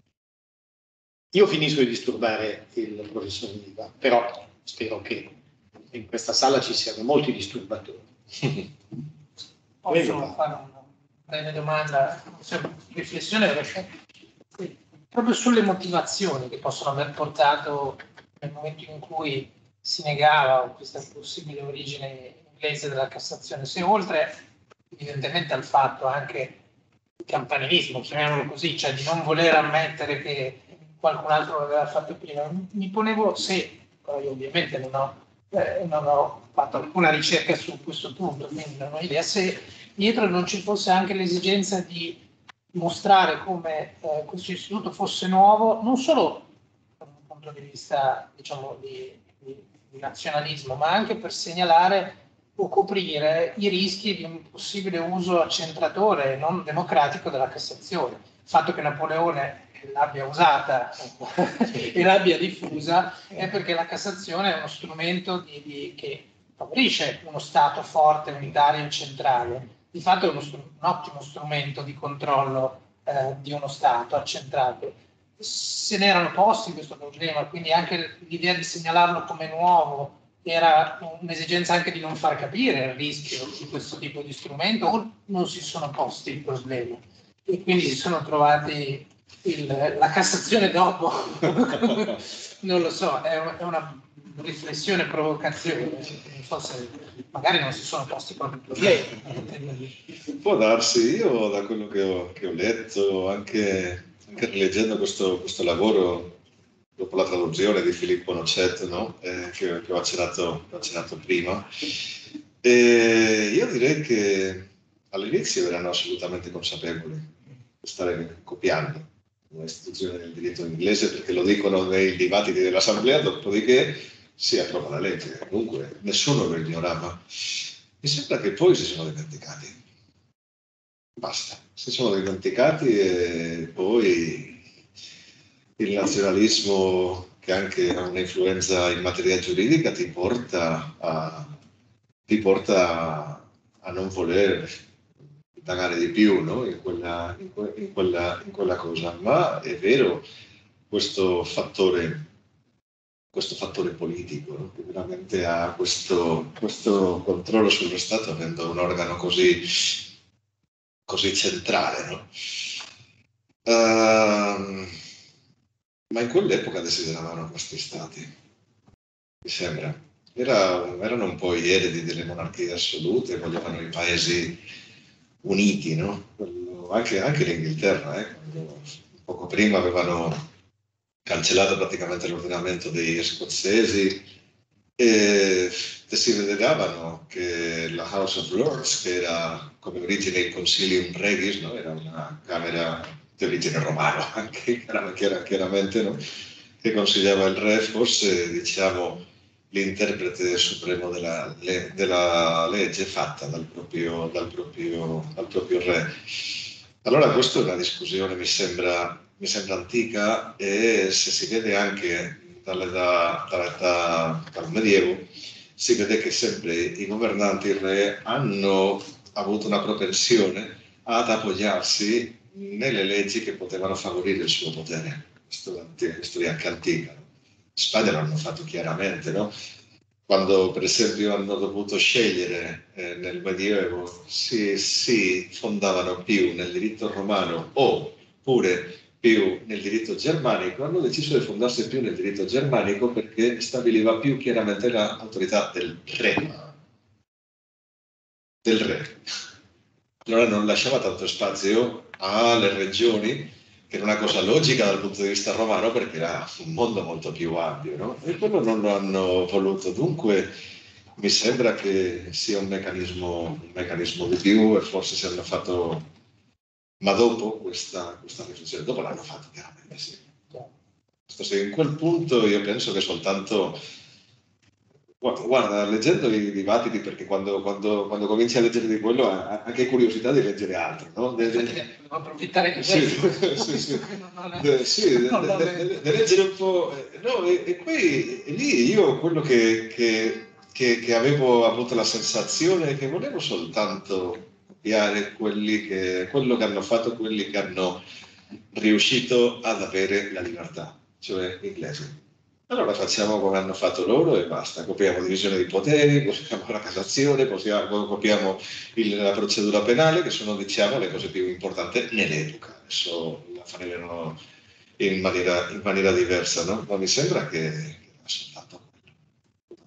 Io finisco di disturbare il professor Niva, però spero che in questa sala ci siano molti disturbatori. Posso fare una breve domanda, una riflessione proprio sulle motivazioni che possono aver portato nel momento in cui si negava questa possibile origine inglese della Cassazione, se oltre evidentemente al fatto anche il campanilismo, chiamiamolo così, cioè di non voler ammettere che qualcun altro l'aveva fatto prima, mi ponevo se, poi ovviamente non ho, eh, non ho fatto alcuna ricerca su questo punto, quindi non ho idea, se dietro non ci fosse anche l'esigenza di mostrare come eh, questo istituto fosse nuovo, non solo da un punto di vista, diciamo, di, di, di nazionalismo, ma anche per segnalare o coprire i rischi di un possibile uso accentratore e non democratico della Cassazione. Il fatto che Napoleone l'abbia usata e l'abbia diffusa è perché la Cassazione è uno strumento di, di, che favorisce uno Stato forte, unitario e centrale. Di fatto è uno, un ottimo strumento di controllo eh, di uno Stato accentrato. Se ne erano posti questo problema, quindi anche l'idea di segnalarlo come nuovo era un'esigenza anche di non far capire il rischio di questo tipo di strumento, o non si sono posti il problema e quindi si sono trovati il, la Cassazione dopo. Non lo so, è, è una riflessione, provocazione, non so se magari non si sono posti proprio problemi. Può darsi, io da quello che ho, che ho letto, anche, anche rileggendo questo, questo lavoro dopo la traduzione di Filippo Nocet, no? eh, che, che ho accennato, ho accennato prima, e io direi che all'inizio erano assolutamente consapevoli di stare copiando un'istituzione del diritto inglese, perché lo dicono nei dibattiti dell'assemblea, dopodiché si approva la legge, comunque nessuno lo ignorava. Mi sembra che poi si sono dimenticati. Basta, si sono dimenticati e poi il nazionalismo, che anche ha un'influenza in materia giuridica, ti porta a, ti porta a non voler indagare di più, no? in, quella, in, que, in, quella, in quella cosa. Ma è vero questo fattore, questo fattore politico, no? Che veramente ha questo, questo controllo sullo Stato, avendo un organo così, così centrale. No? Uh, ma in quell'epoca desideravano questi stati, mi sembra. Era, erano un po' gli eredi delle monarchie assolute, volevano i paesi uniti, no? Anche, anche l'Inghilterra, eh? Quando poco prima avevano cancellato praticamente l'ordinamento degli scozzesi e si vedevano che la House of Lords, che era come origine il Consilium Regis, no? Era una camera di origine romana anche chiaramente, no? Che consigliava il re, forse diciamo l'interprete supremo della, le, della legge fatta dal proprio, dal, proprio, dal proprio re. Allora questa è una discussione, mi sembra, mi sembra antica, e se si vede anche dall'età, dall'età, dal Medievo, si vede che sempre i governanti, il re, hanno avuto una propensione ad appoggiarsi nelle leggi che potevano favorire il suo potere. Questo è una storia anche antica. In Spagna l'hanno fatto chiaramente, no? Quando per esempio hanno dovuto scegliere eh, nel Medioevo si, si fondavano più nel diritto romano oppure più nel diritto germanico, hanno deciso di fondarsi più nel diritto germanico perché stabiliva più chiaramente l'autorità del re. Del re. Allora non lasciava tanto spazio alle regioni, che era una cosa logica dal punto di vista romano perché era un mondo molto più ampio, no? E quello non lo hanno voluto. Dunque mi sembra che sia un meccanismo, un meccanismo di più, e forse si hanno fatto, ma dopo questa, questa riflessione, dopo l'hanno fatto chiaramente, sì. In quel punto io penso che soltanto, guarda, leggendo i dibattiti, perché quando, quando, quando cominci a leggere di quello hai anche curiosità di leggere altro, no? De, de, devo approfittare di sì, sì, sì. De, sì, de, de, de, de leggere un po', no, e, e poi e lì io quello che, che, che, che avevo avuto la sensazione è che volevo soltanto copiare quelli che, quello che hanno fatto quelli che hanno riuscito ad avere la libertà, cioè gli inglesi. Allora facciamo come hanno fatto loro e basta, copiamo divisione di poteri, copiamo la Cassazione, copiamo, copiamo il, la procedura penale, che sono, diciamo, le cose più importanti nell'epoca. Adesso la faranno in maniera, in maniera diversa, no? Ma mi sembra che è soltanto quello.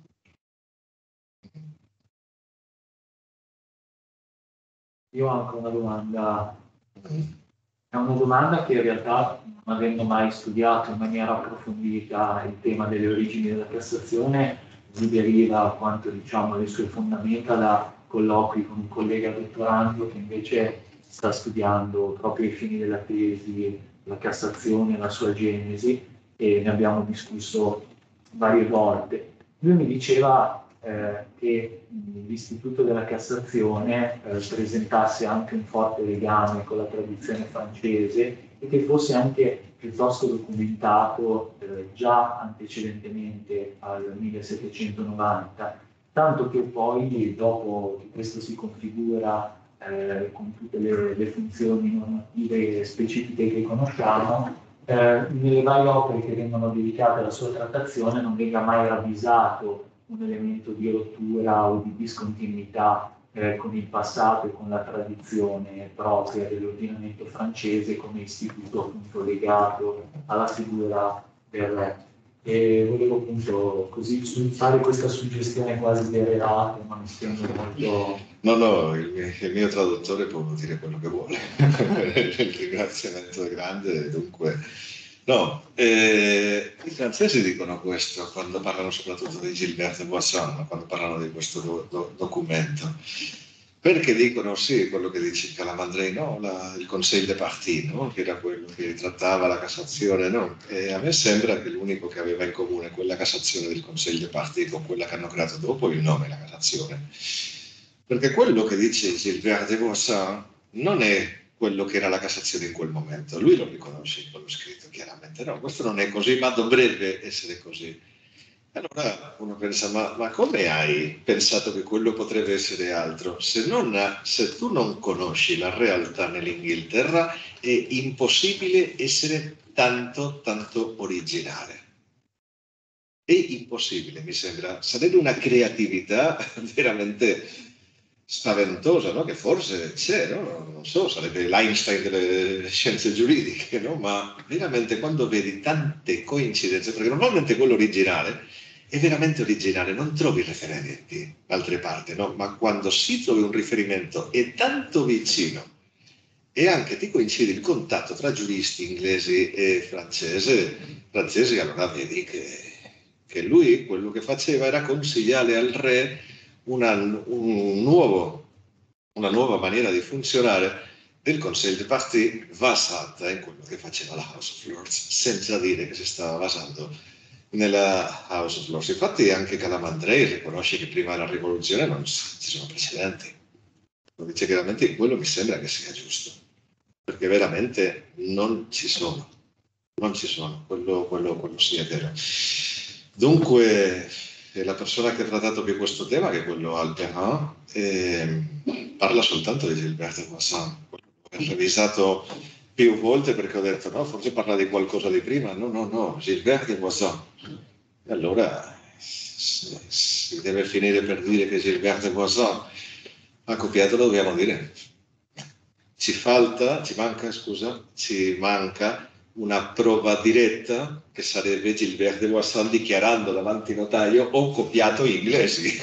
Io ho anche una domanda. È una domanda che in realtà, non avendo mai studiato in maniera approfondita il tema delle origini della Cassazione, mi deriva quanto diciamo le sue fondamenta da colloqui con un collega dottorando che invece sta studiando proprio ai fini della tesi la Cassazione, la sua genesi, e ne abbiamo discusso varie volte. Lui mi diceva eh, che l'istituto della Cassazione eh, presentasse anche un forte legame con la tradizione francese e che fosse anche piuttosto documentato eh, già antecedentemente al millesettecentonovanta, tanto che poi, dopo che questo si configura eh, con tutte le, le funzioni normative specifiche che conosciamo, eh, nelle varie opere che vengono dedicate alla sua trattazione non venga mai ravvisato un elemento di rottura o di discontinuità eh, con il passato e con la tradizione propria dell'ordinamento francese come istituto appunto legato alla figura del re. E volevo appunto così fare questa suggestione quasi del relato, ma mi stendo molto... No, no, il mio, il mio traduttore può dire quello che vuole. Il ringraziamento è grande, dunque... No, eh, i francesi dicono questo quando parlano soprattutto di Gilbert de Boisson, quando parlano di questo do, do, documento. Perché dicono sì, quello che dice Calamandrei, no? La, il Conseil de Parti, no? Che era quello che trattava la Cassazione, no? E a me sembra che l'unico che aveva in comune quella Cassazione del Conseil de Parti con quella che hanno creato dopo il nome, la Cassazione. Perché quello che dice Gilbert de Boisson non è quello che era la Cassazione in quel momento. Lui lo riconosce in quello scritto, chiaramente. No, questo non è così, ma dovrebbe essere così. Allora uno pensa, ma, ma come hai pensato che quello potrebbe essere altro? Se, non, se tu non conosci la realtà nell'Inghilterra, è impossibile essere tanto, tanto originale. È impossibile, mi sembra. Sarebbe una creatività veramente spaventosa, no? Che forse c'è, no? Non so, sarebbe l'Einstein delle scienze giuridiche, no? Ma veramente quando vedi tante coincidenze, perché normalmente quello originale è veramente originale, non trovi riferimenti da altre parti, no? Ma quando si trovi un riferimento è tanto vicino e anche ti coincide il contatto tra giuristi inglesi e francese, francesi, allora vedi che, che lui quello che faceva era consigliare al re Una, un nuovo, una nuova maniera di funzionare del Conseil de Parti basata in quello che faceva la House of Lords, senza dire che si stava basando nella House of Lords. Infatti anche Calamandrei riconosce che prima della rivoluzione non ci sono precedenti. Lo dice chiaramente, quello mi sembra che sia giusto, perché veramente non ci sono, non ci sono, quello, quello, quello sì è vero. Dunque, la persona che ha trattato più questo tema, che è quello Alperin, eh, parla soltanto di Gilbert de Boisson. Ho revisato più volte perché ho detto, no, forse parla di qualcosa di prima. No, no, no, Gilbert de Boisson. E allora si deve finire per dire che Gilbert de Boisson ha copiato, lo dobbiamo dire. Ci falta, ci manca, scusa, ci manca una prova diretta che sarebbe Gilbert de Boisson dichiarando davanti al notaio ho copiato gli inglesi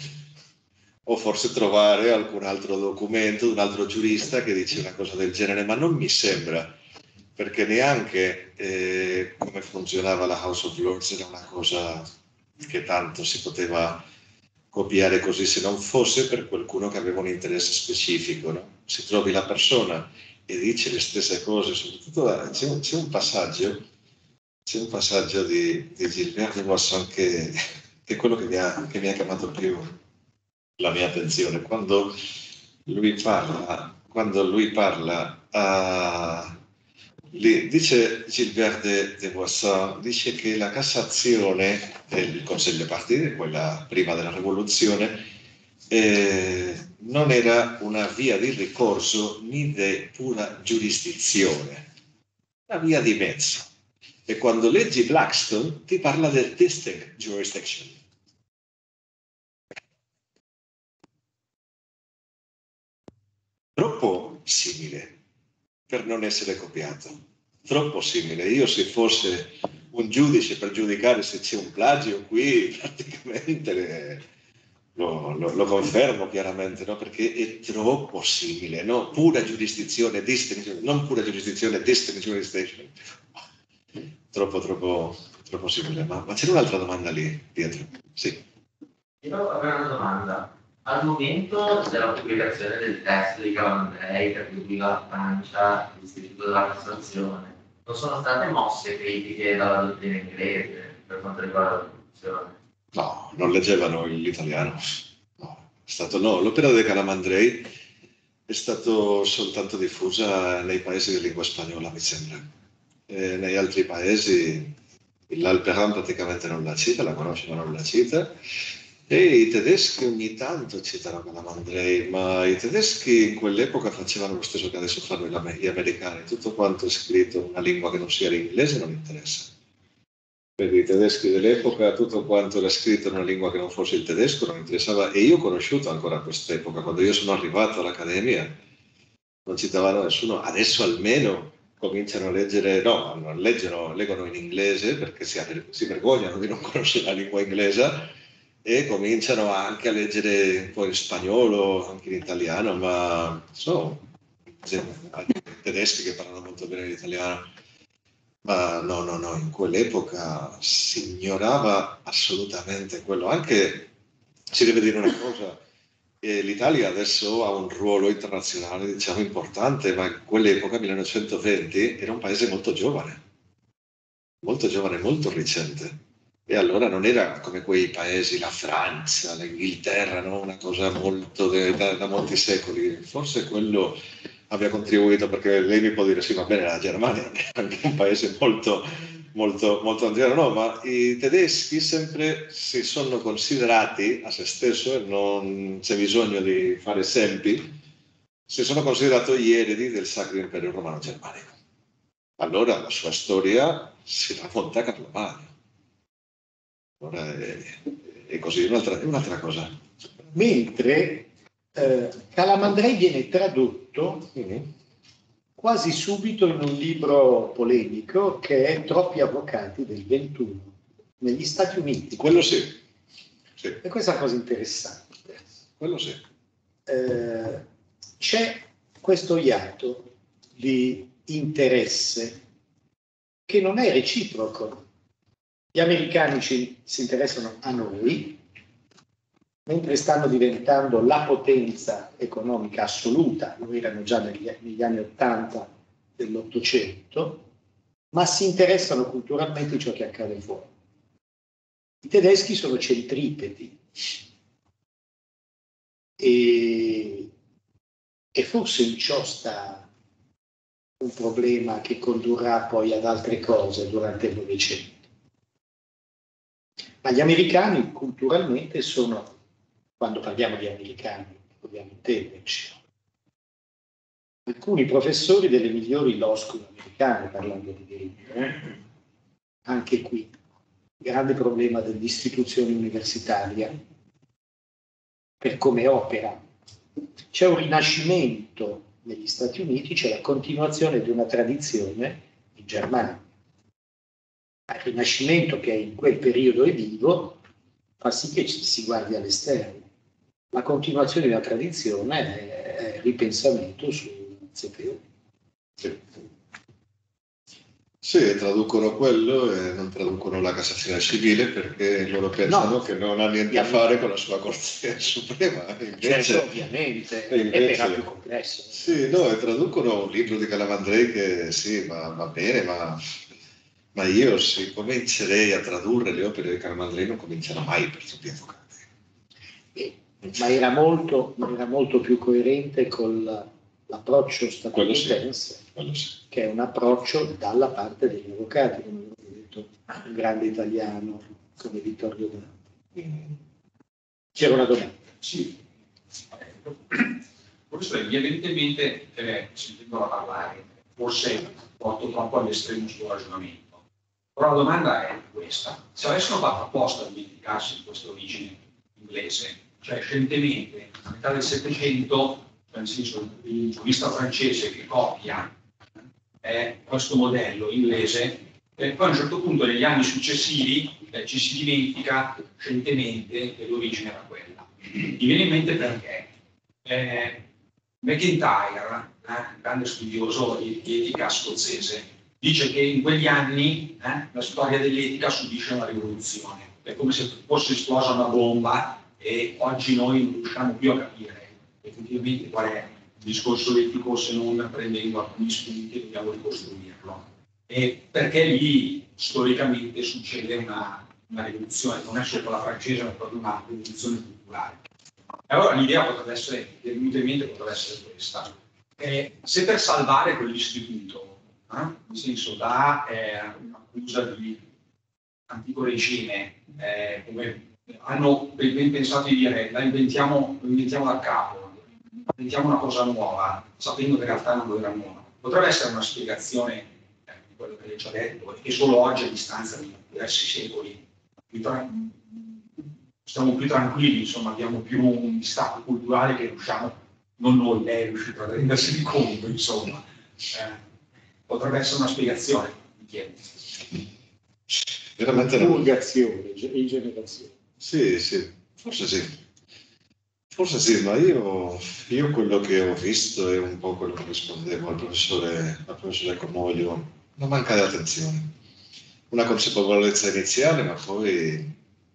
o forse trovare alcun altro documento di un altro giurista che dice una cosa del genere, ma non mi sembra, perché neanche eh, come funzionava la House of Lords era una cosa che tanto si poteva copiare così se non fosse per qualcuno che aveva un interesse specifico, no? Si trovi la persona e dice le stesse cose, soprattutto c'è un, c'è un passaggio, c'è un passaggio di, di Gilbert de Boisson che, che è quello che mi, ha, che mi ha chiamato più la mia attenzione. Quando lui parla, quando lui parla a, lì, dice Gilbert de, de Boisson, dice che la Cassazione del Conseil de Parti, quella prima della rivoluzione, Eh, non era una via di ricorso né di pura giurisdizione, una via di mezzo. E quando leggi Blackstone ti parla del distinct jurisdiction. Troppo simile per non essere copiato, troppo simile. Io se fosse un giudice per giudicare se c'è un plagio qui, praticamente... Le, Lo, lo, lo confermo chiaramente, no? Perché è troppo simile, no? Pura giurisdizione, distinct, non pura giurisdizione, distinct jurisdiction. Troppo, troppo, troppo simile. Ma, ma c'è un'altra domanda lì dietro? Sì. Io avrei una domanda. Al momento della pubblicazione del testo di Calamandrei che attribuiva la Francia all'Istituto della Cassazione, non sono state mosse critiche dalla dottrina inglese per quanto riguarda la traduzione? No, non leggevano l'italiano. No, è stato, no, l'opera di Calamandrei è stata soltanto diffusa nei paesi di lingua spagnola, mi sembra. E negli altri paesi l'Alperan praticamente non la cita, la conosce ma non la cita. E i tedeschi ogni tanto citano Calamandrei, ma i tedeschi in quell'epoca facevano lo stesso che adesso fanno gli americani. Tutto quanto è scritto in una lingua che non sia l'inglese non interessa. Per i tedeschi dell'epoca tutto quanto era scritto in una lingua che non fosse il tedesco non interessava, e io ho conosciuto ancora quest'epoca, quando io sono arrivato all'Accademia non citavano nessuno, adesso almeno cominciano a leggere, no, non leggono, leggono in inglese perché si, si vergognano di non conoscere la lingua inglese e cominciano anche a leggere un po' in spagnolo, anche in italiano, ma sono tedeschi che parlano molto bene l'italiano. Ma no, no, no, in quell'epoca si ignorava assolutamente quello. Anche si deve dire una cosa, eh, l'Italia adesso ha un ruolo internazionale, diciamo, importante, ma in quell'epoca, millenovecentoventi, era un paese molto giovane, molto giovane, molto recente. E allora non era come quei paesi, la Francia, l'Inghilterra, no? Una cosa molto de, da, da molti secoli. Forse quello abbia contribuito, perché lei mi può dire sì, va bene, la Germania non è anche un paese molto, molto, molto anziano, no, ma i tedeschi sempre si sono considerati a se stesso, e non c'è bisogno di fare esempi, si sono considerati gli eredi del Sacro Imperio Romano Germanico. Allora la sua storia si racconta a Carlo Magno. Allora è, è così, un'altra, è un'altra cosa. Mentre eh, Calamandrei viene tradotto Mm-hmm. quasi subito in un libro polemico che è Troppi avvocati del ventuno negli Stati Uniti. Quello sì. Sì. E questa è una cosa interessante. Quello sì. Eh, c'è questo iato di interesse che non è reciproco. Gli americani ci, si interessano a noi, mentre stanno diventando la potenza economica assoluta, lo erano già negli, negli anni ottanta dell'Ottocento, ma si interessano culturalmente di ciò che accade fuori. I tedeschi sono centripeti e, e forse in ciò sta un problema che condurrà poi ad altre cose durante il Novecento. Ma gli americani culturalmente sono, quando parliamo di americani, dobbiamo intenderci, alcuni professori delle migliori law school americane, parlando di diritto, eh? Anche qui, grande problema dell'istituzione universitaria, per come opera. C'è un rinascimento negli Stati Uniti, c'è la continuazione di una tradizione in Germania. Il Rinascimento, che in quel periodo è vivo, fa sì che ci si guardi all'esterno. La continuazione di una tradizione è il ripensamento sul C P U. Sì. Sì, traducono quello e non traducono la Cassazione civile perché loro pensano No, che non ha niente a fare con la sua Corte Suprema. Invece, certo, ovviamente, invece, è però più complesso. Sì, no, e traducono un libro di Calamandrei che sì, va, va bene, ma, ma io se comincerei a tradurre le opere di Calamandrei non comincerò mai per tutti gli avvocati. Eh, ma era molto, era molto più coerente con l'approccio statunitense, quello sì. Che è un approccio dalla parte degli avvocati, come ho detto un grande italiano come Vittorio Donati. C'era una domanda? Sì. Professore, mi è venuto in mente, eh, sentendola parlare, forse porto troppo all'estremo il suo ragionamento, però la domanda è questa: se avessero fatto apposta a dimenticarsi di questa origine inglese, cioè scientemente, a metà del Settecento, cioè nel senso il giurista francese che copia eh, questo modello inglese, eh, poi a un certo punto negli anni successivi eh, ci si dimentica scientemente che l'origine era quella. Mi viene in mente perché eh, McIntyre, eh, grande studioso di, di etica scozzese, dice che in quegli anni eh, la storia dell'etica subisce una rivoluzione, è come se fosse esplosa una bomba e oggi noi non riusciamo più a capire effettivamente qual è il discorso etico se non prendendo alcuni spunti e dobbiamo ricostruirlo. E perché lì storicamente succede una, una rivoluzione, non è solo la francese, ma proprio una rivoluzione culturale. E allora l'idea potrebbe essere, venuta in mente potrebbe essere questa. Eh, se per salvare quell'istituto, eh, nel senso da eh, un'accusa di antico regime, eh, come hanno ben pensato di dire, la inventiamo, la inventiamo da capo, inventiamo una cosa nuova, sapendo che in realtà non lo era nuova. Potrebbe essere una spiegazione eh, di quello che lei ci ha detto, e che solo oggi, a distanza di diversi secoli, più tra... stiamo più tranquilli, insomma, abbiamo più un distacco culturale che riusciamo, non noi, lei è riuscito a rendersi di conto, insomma. Eh, potrebbe essere una spiegazione, mi chiedo. Veramente una purgazione in generazione. Sì, sì, forse sì. Forse sì, ma io, io quello che ho visto è un po' quello che rispondevo al professore, al professore Comoglio, una manca di attenzione, una consapevolezza iniziale, ma poi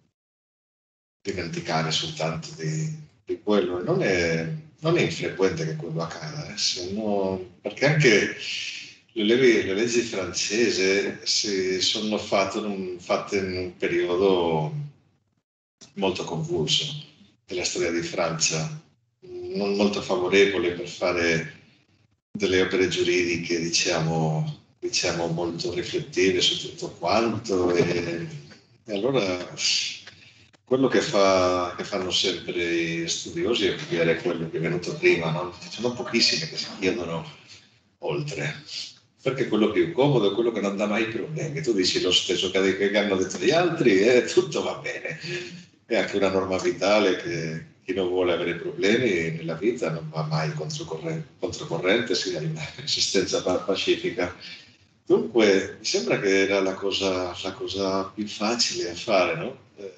dimenticare soltanto di, di quello. Non è, non è infrequente che quello accada, eh, se no, perché anche le leggi, le leggi francesi si sono fatte in, un, fatte in un periodo molto convulso della storia di Francia, non molto favorevole per fare delle opere giuridiche, diciamo, diciamo molto riflettive su tutto quanto, e, e allora quello che, fa, che fanno sempre gli studiosi è copiare quello che è venuto prima, no? Ci sono pochissimi che si chiedono oltre, perché è quello più comodo, è quello che non dà mai problemi. Tu dici lo stesso che, che hanno detto gli altri e tutto va bene. È anche una norma vitale che chi non vuole avere problemi nella vita non va mai controcorrente, controcorrente sia in esistenza pacifica. Dunque, mi sembra che era la cosa, la cosa più facile a fare, no? Eh,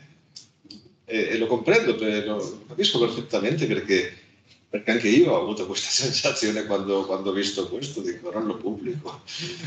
e, e lo comprendo, lo capisco perfettamente perché, perché anche io ho avuto questa sensazione quando, quando ho visto questo, dico non lo pubblico,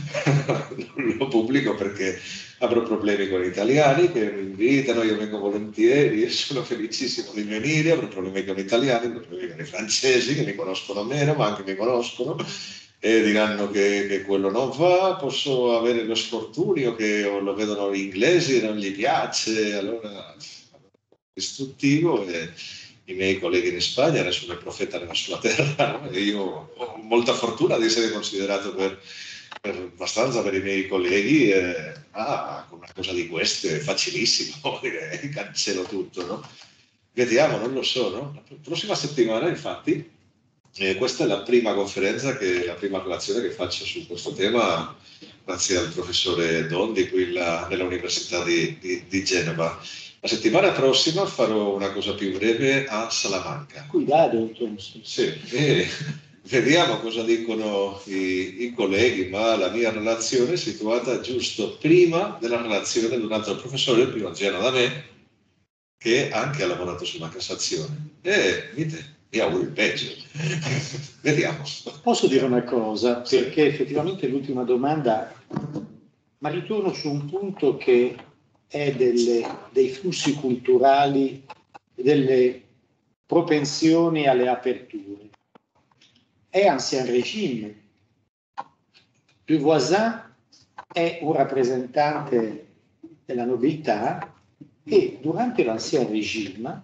non lo pubblico perché avrò problemi con gli italiani che mi invitano, io vengo volentieri e sono felicissimo di venire, avrò problemi con gli italiani, avrò problemi con i francesi che mi conoscono meno ma anche mi conoscono e diranno che, che quello non va, posso avere lo sfortunio che lo vedono gli inglesi e non gli piace, allora distruttivo e i miei colleghi in Spagna, nessuno è profeta nella sua terra, no? E io ho molta fortuna di essere considerato per, per abbastanza per i miei colleghi, eh, ah, con una cosa di queste è facilissimo, direi, cancello tutto, no? Vediamo, non lo so, no? La prossima settimana, infatti, eh, questa è la prima conferenza, che, la prima relazione che faccio su questo tema, grazie al professore Dondi qui la, nell'Università di, di, di Genova. La settimana prossima farò una cosa più breve a Salamanca. Cuidado, sì, e vediamo cosa dicono i, i colleghi, ma la mia relazione è situata giusto prima della relazione di un altro professore più anziano da me, che anche ha lavorato sulla Cassazione. E dite, mi auguro il peggio. Vediamo. Posso dire una cosa? Perché effettivamente l'ultima domanda, ma ritorno su un punto che è delle, dei flussi culturali, delle propensioni alle aperture. È Ancien Régime. Le Voisin è un rappresentante della nobiltà e durante l'Ancien Régime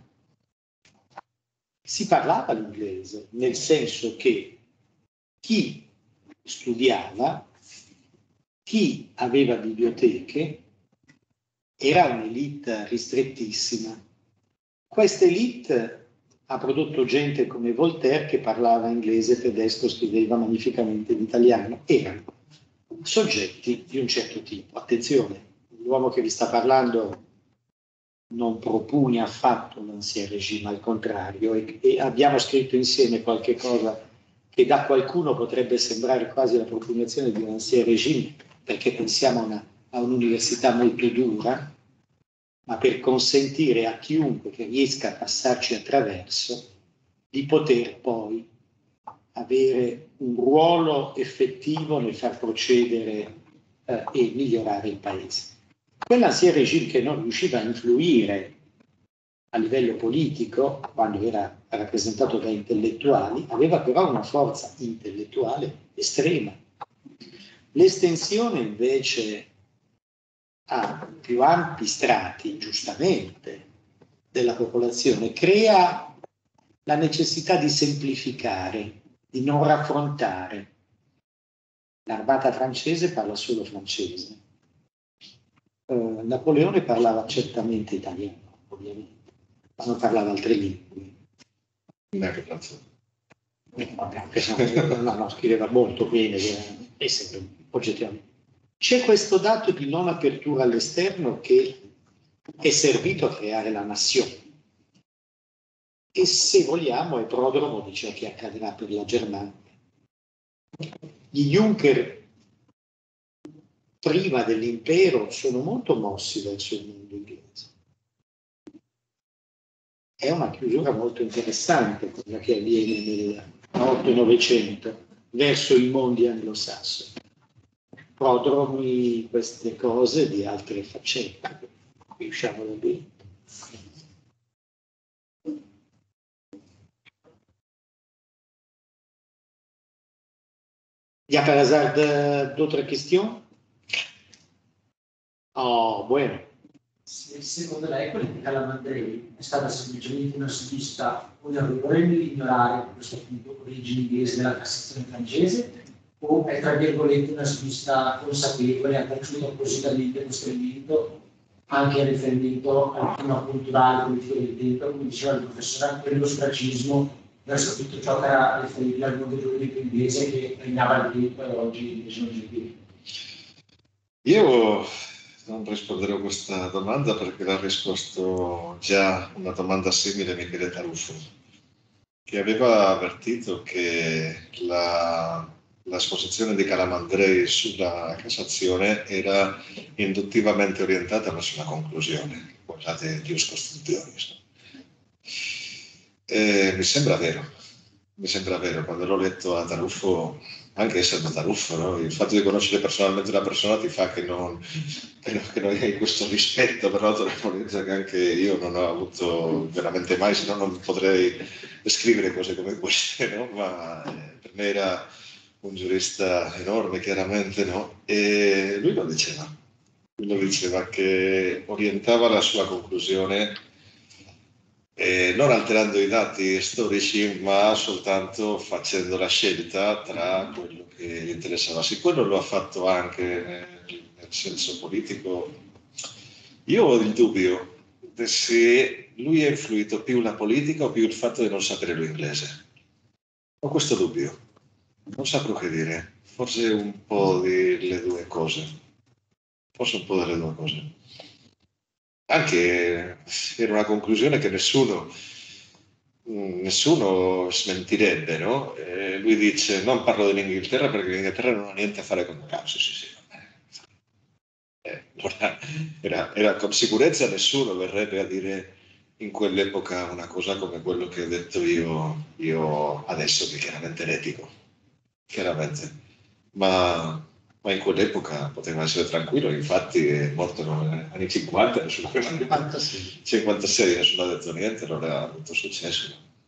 si parlava l'inglese, nel senso che chi studiava, chi aveva biblioteche, era un'elite ristrettissima. Questa elite ha prodotto gente come Voltaire che parlava inglese, tedesco, scriveva magnificamente l'italiano. Erano soggetti di un certo tipo. Attenzione, l'uomo che vi sta parlando non propugna affatto l'Ancien Régime, al contrario, e, e abbiamo scritto insieme qualche cosa che da qualcuno potrebbe sembrare quasi la propugnazione di un Ancien Régime, perché pensiamo a, una, a un'università molto dura, ma per consentire a chiunque che riesca a passarci attraverso di poter poi avere un ruolo effettivo nel far procedere eh, e migliorare il paese. Quell'Ancien Régime che non riusciva a influire a livello politico, quando era rappresentato da intellettuali, aveva però una forza intellettuale estrema. L'estensione invece a più ampi strati, giustamente, della popolazione, crea la necessità di semplificare, di non raffrontare. L'armata francese parla solo francese. Eh, Napoleone parlava certamente italiano, ovviamente, ma non parlava altre lingue. Neanche francese. No, no, no, scriveva molto bene, e sempre oggettivamente. C'è questo dato di non apertura all'esterno che è servito a creare la nazione. E se vogliamo è prodromo di ciò che accadrà per la Germania. Gli Juncker, prima dell'impero, sono molto mossi verso il mondo inglese. È una chiusura molto interessante quella che avviene nel otto Novecento verso i mondi anglosassoni. Prodromi queste cose di altre faccende. Qui usciamo da qui. ¿Ya para hacer otra cuestión? Oh, bueno. Se, secondo lei quella di Calamandrei è stata semplicemente una svista, un errore nell'ignorare questo appunto origine inglese della Cassazione francese, o è tra virgolette una svista consapevole, ha taciuto appositamente questo elemento anche in riferimento al clima culturale politico del tempo, come diceva il professore, quello stracismo verso tutto ciò che era riferibile al mondo giuridico inglese che regnava al tempo e oggi invece non c'è più? Io non risponderò a questa domanda perché l'ha risposto già una domanda simile Michele Tarufo, che aveva avvertito che la, l'esposizione di Calamandrei sulla Cassazione era induttivamente orientata verso una conclusione, guardate Dios Constitutionis. E mi sembra vero, mi sembra vero, quando l'ho letto a Tarufo, anche essendo Tarufo, no? Il fatto di conoscere personalmente una persona ti fa che non, che non, che non hai questo rispetto per l'autorevolezza che anche io non ho avuto veramente mai, se no non potrei scrivere cose come queste, no? Ma eh, per me era un giurista enorme, chiaramente, no? E lui lo diceva, lui lo diceva che orientava la sua conclusione Eh, non alterando i dati storici, ma soltanto facendo la scelta tra quello che gli interessava. Sì, quello lo ha fatto anche nel, nel senso politico. Io ho il dubbio se lui ha influito più la politica o più il fatto di non sapere l'inglese. Ho questo dubbio. Non saprò che dire. Forse un po' delle due cose. Forse un po' delle due cose. Anche era una conclusione che nessuno, nessuno smentirebbe, no? Eh, lui dice, non parlo dell'Inghilterra perché l'Inghilterra non ha niente a fare con il caso, sì, sì, eh, allora, era, era con sicurezza nessuno verrebbe a dire in quell'epoca una cosa come quello che ho detto io, io adesso, che chiaramente è etico, chiaramente, ma... ma in quell'epoca poteva essere tranquillo, infatti è morto negli anni cinquanta, nessuno cinquantasei. cinquantasei, nessuno ha detto niente, non ha avuto successo.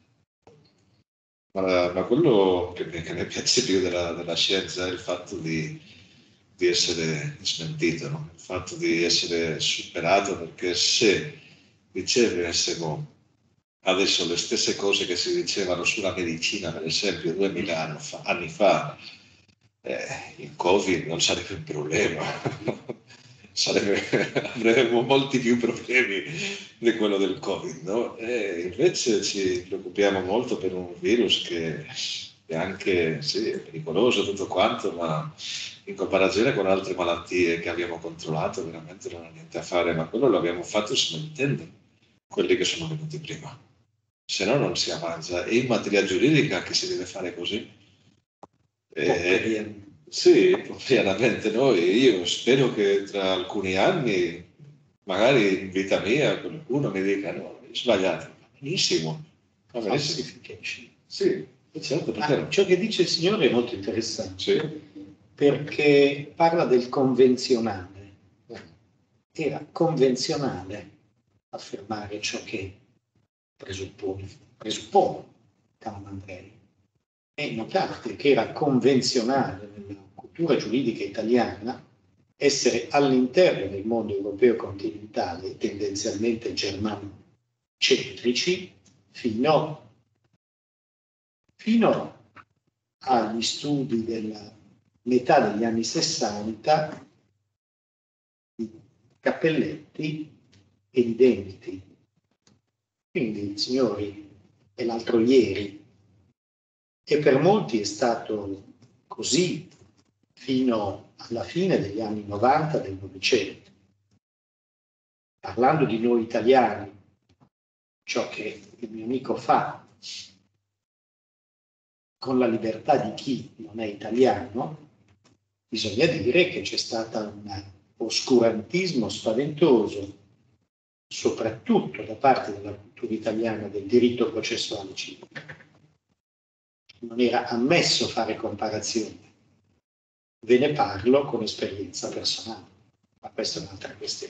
Ma, ma quello che, che mi piace più della, della scienza è il fatto di, di essere smentito, no? Il fatto di essere superato, perché se dicessimo adesso le stesse cose che si dicevano sulla medicina, per esempio, duemila anni fa, Eh, il Covid non sarebbe un problema, sarebbe, avremmo molti più problemi di quello del Covid, no? E invece ci preoccupiamo molto per un virus che è anche sì, è pericoloso tutto quanto, ma in comparazione con altre malattie che abbiamo controllato veramente non ha niente a fare, ma quello lo abbiamo fatto smentendo quelli che sono venuti prima, se no non si avanza. E in materia giuridica che si deve fare così? Eh, sì, pianamente noi. Io spero che tra alcuni anni, magari in vita mia, qualcuno mi dica no, è sbagliato. Benissimo. Va benissimo. Sì, certo, perché Ah, no? ciò che dice il Signore è molto interessante, Sì. perché parla del convenzionale. Era convenzionale affermare ciò che presuppone, presuppone Calamandrei. E notate che era convenzionale nella cultura giuridica italiana essere all'interno del mondo europeo continentale, tendenzialmente germano-centrici, fino, fino agli studi della metà degli anni sessanta di Cappelletti e di Denti. Quindi, signori, è l'altro ieri. E per molti è stato così fino alla fine degli anni novanta del Novecento. Parlando di noi italiani, ciò che il mio amico fa con la libertà di chi non è italiano, bisogna dire che c'è stato un oscurantismo spaventoso, soprattutto da parte della cultura italiana del diritto processuale civile. Non era ammesso fare comparazioni. Ve ne parlo con esperienza personale, ma questa è un'altra questione.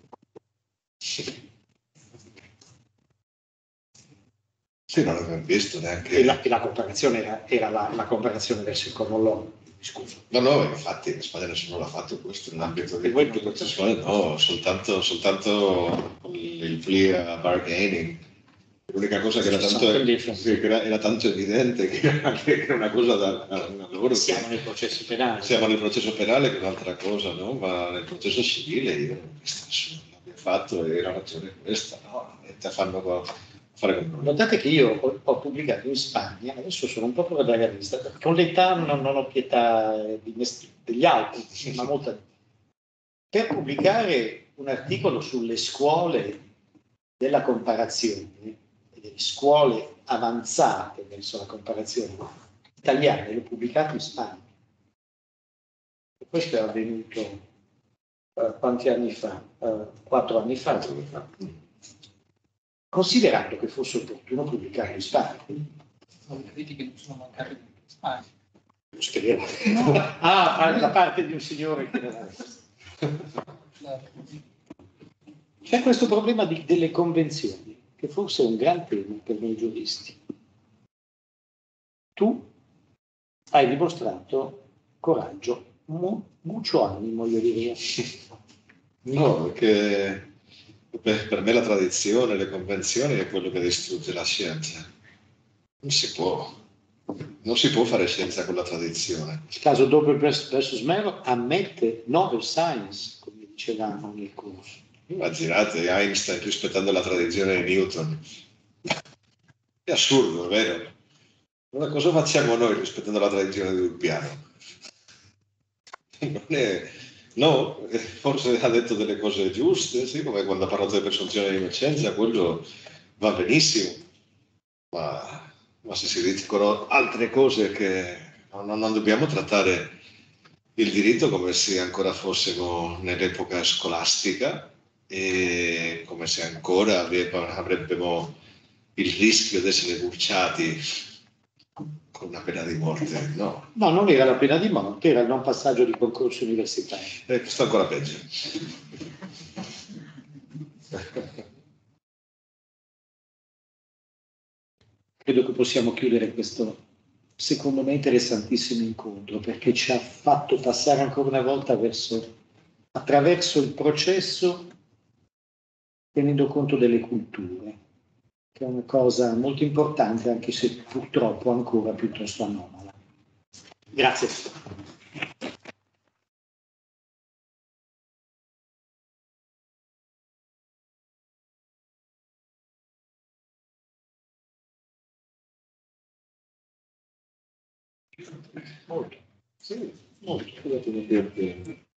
Sì, non l'avevo visto neanche. E la, e la comparazione era, era la, la comparazione verso il common law, scusa. No, no, infatti in Spagna nessuno l'ha fatto questo nell'ambito del diritto processuale, no, soltanto, soltanto il plea bargaining. L'unica cosa che era tanto, che era, era tanto evidente che era, che era una cosa da, da loro. Siamo nel processo penale. Siamo nel processo penale che è un'altra cosa, no? Ma nel processo civile io non ho visto nessuno l'abbia fatto e la ragione è questa, no? E te fanno fare con noi. Notate che io ho, ho pubblicato in Spagna, adesso sono un po' protagonista, con l'età non, non ho pietà di degli altri, ma molta. Per pubblicare un articolo sulle scuole della comparazione, delle scuole avanzate verso la comparazione italiane, l'ho pubblicato in Spagna. E questo è avvenuto uh, quanti anni fa? Uh, quattro anni fa. Considerando che fosse opportuno pubblicare in Spagna. Non critiche che non sono mancate in Spagna. Speriamo. No. Ah, da parte di un signore che non è. C'è questo problema di, delle convenzioni, che forse è un gran tema per noi giuristi. Tu hai dimostrato coraggio, mu- mucho animo, io direi. No, perché per, per me la tradizione, le convenzioni è quello che distrugge la scienza. Non si può, non si può fare scienza con la tradizione. Il caso Doppler versus Mero ammette novel science, come dicevamo nel corso. Immaginate Einstein rispettando la tradizione di Newton. È assurdo, vero? Ma cosa facciamo noi rispettando la tradizione di Ulpiano? Non è... No, forse ha detto delle cose giuste, sì, come quando ha parlato di presunzione di innocenza, quello va benissimo, ma, ma se si dicono altre cose che non, non dobbiamo trattare il diritto come se ancora fossimo nell'epoca scolastica e come se ancora avrebbero il rischio di essere bruciati con una pena di morte, no. No, non era la pena di morte, era il non passaggio di concorso universitario. Eh, questo è ancora peggio. Credo che possiamo chiudere questo, secondo me, interessantissimo incontro, perché ci ha fatto passare ancora una volta verso, attraverso il processo, tenendo conto delle culture, che è una cosa molto importante, anche se purtroppo ancora piuttosto anomala. Grazie. Molto. Sì, molto.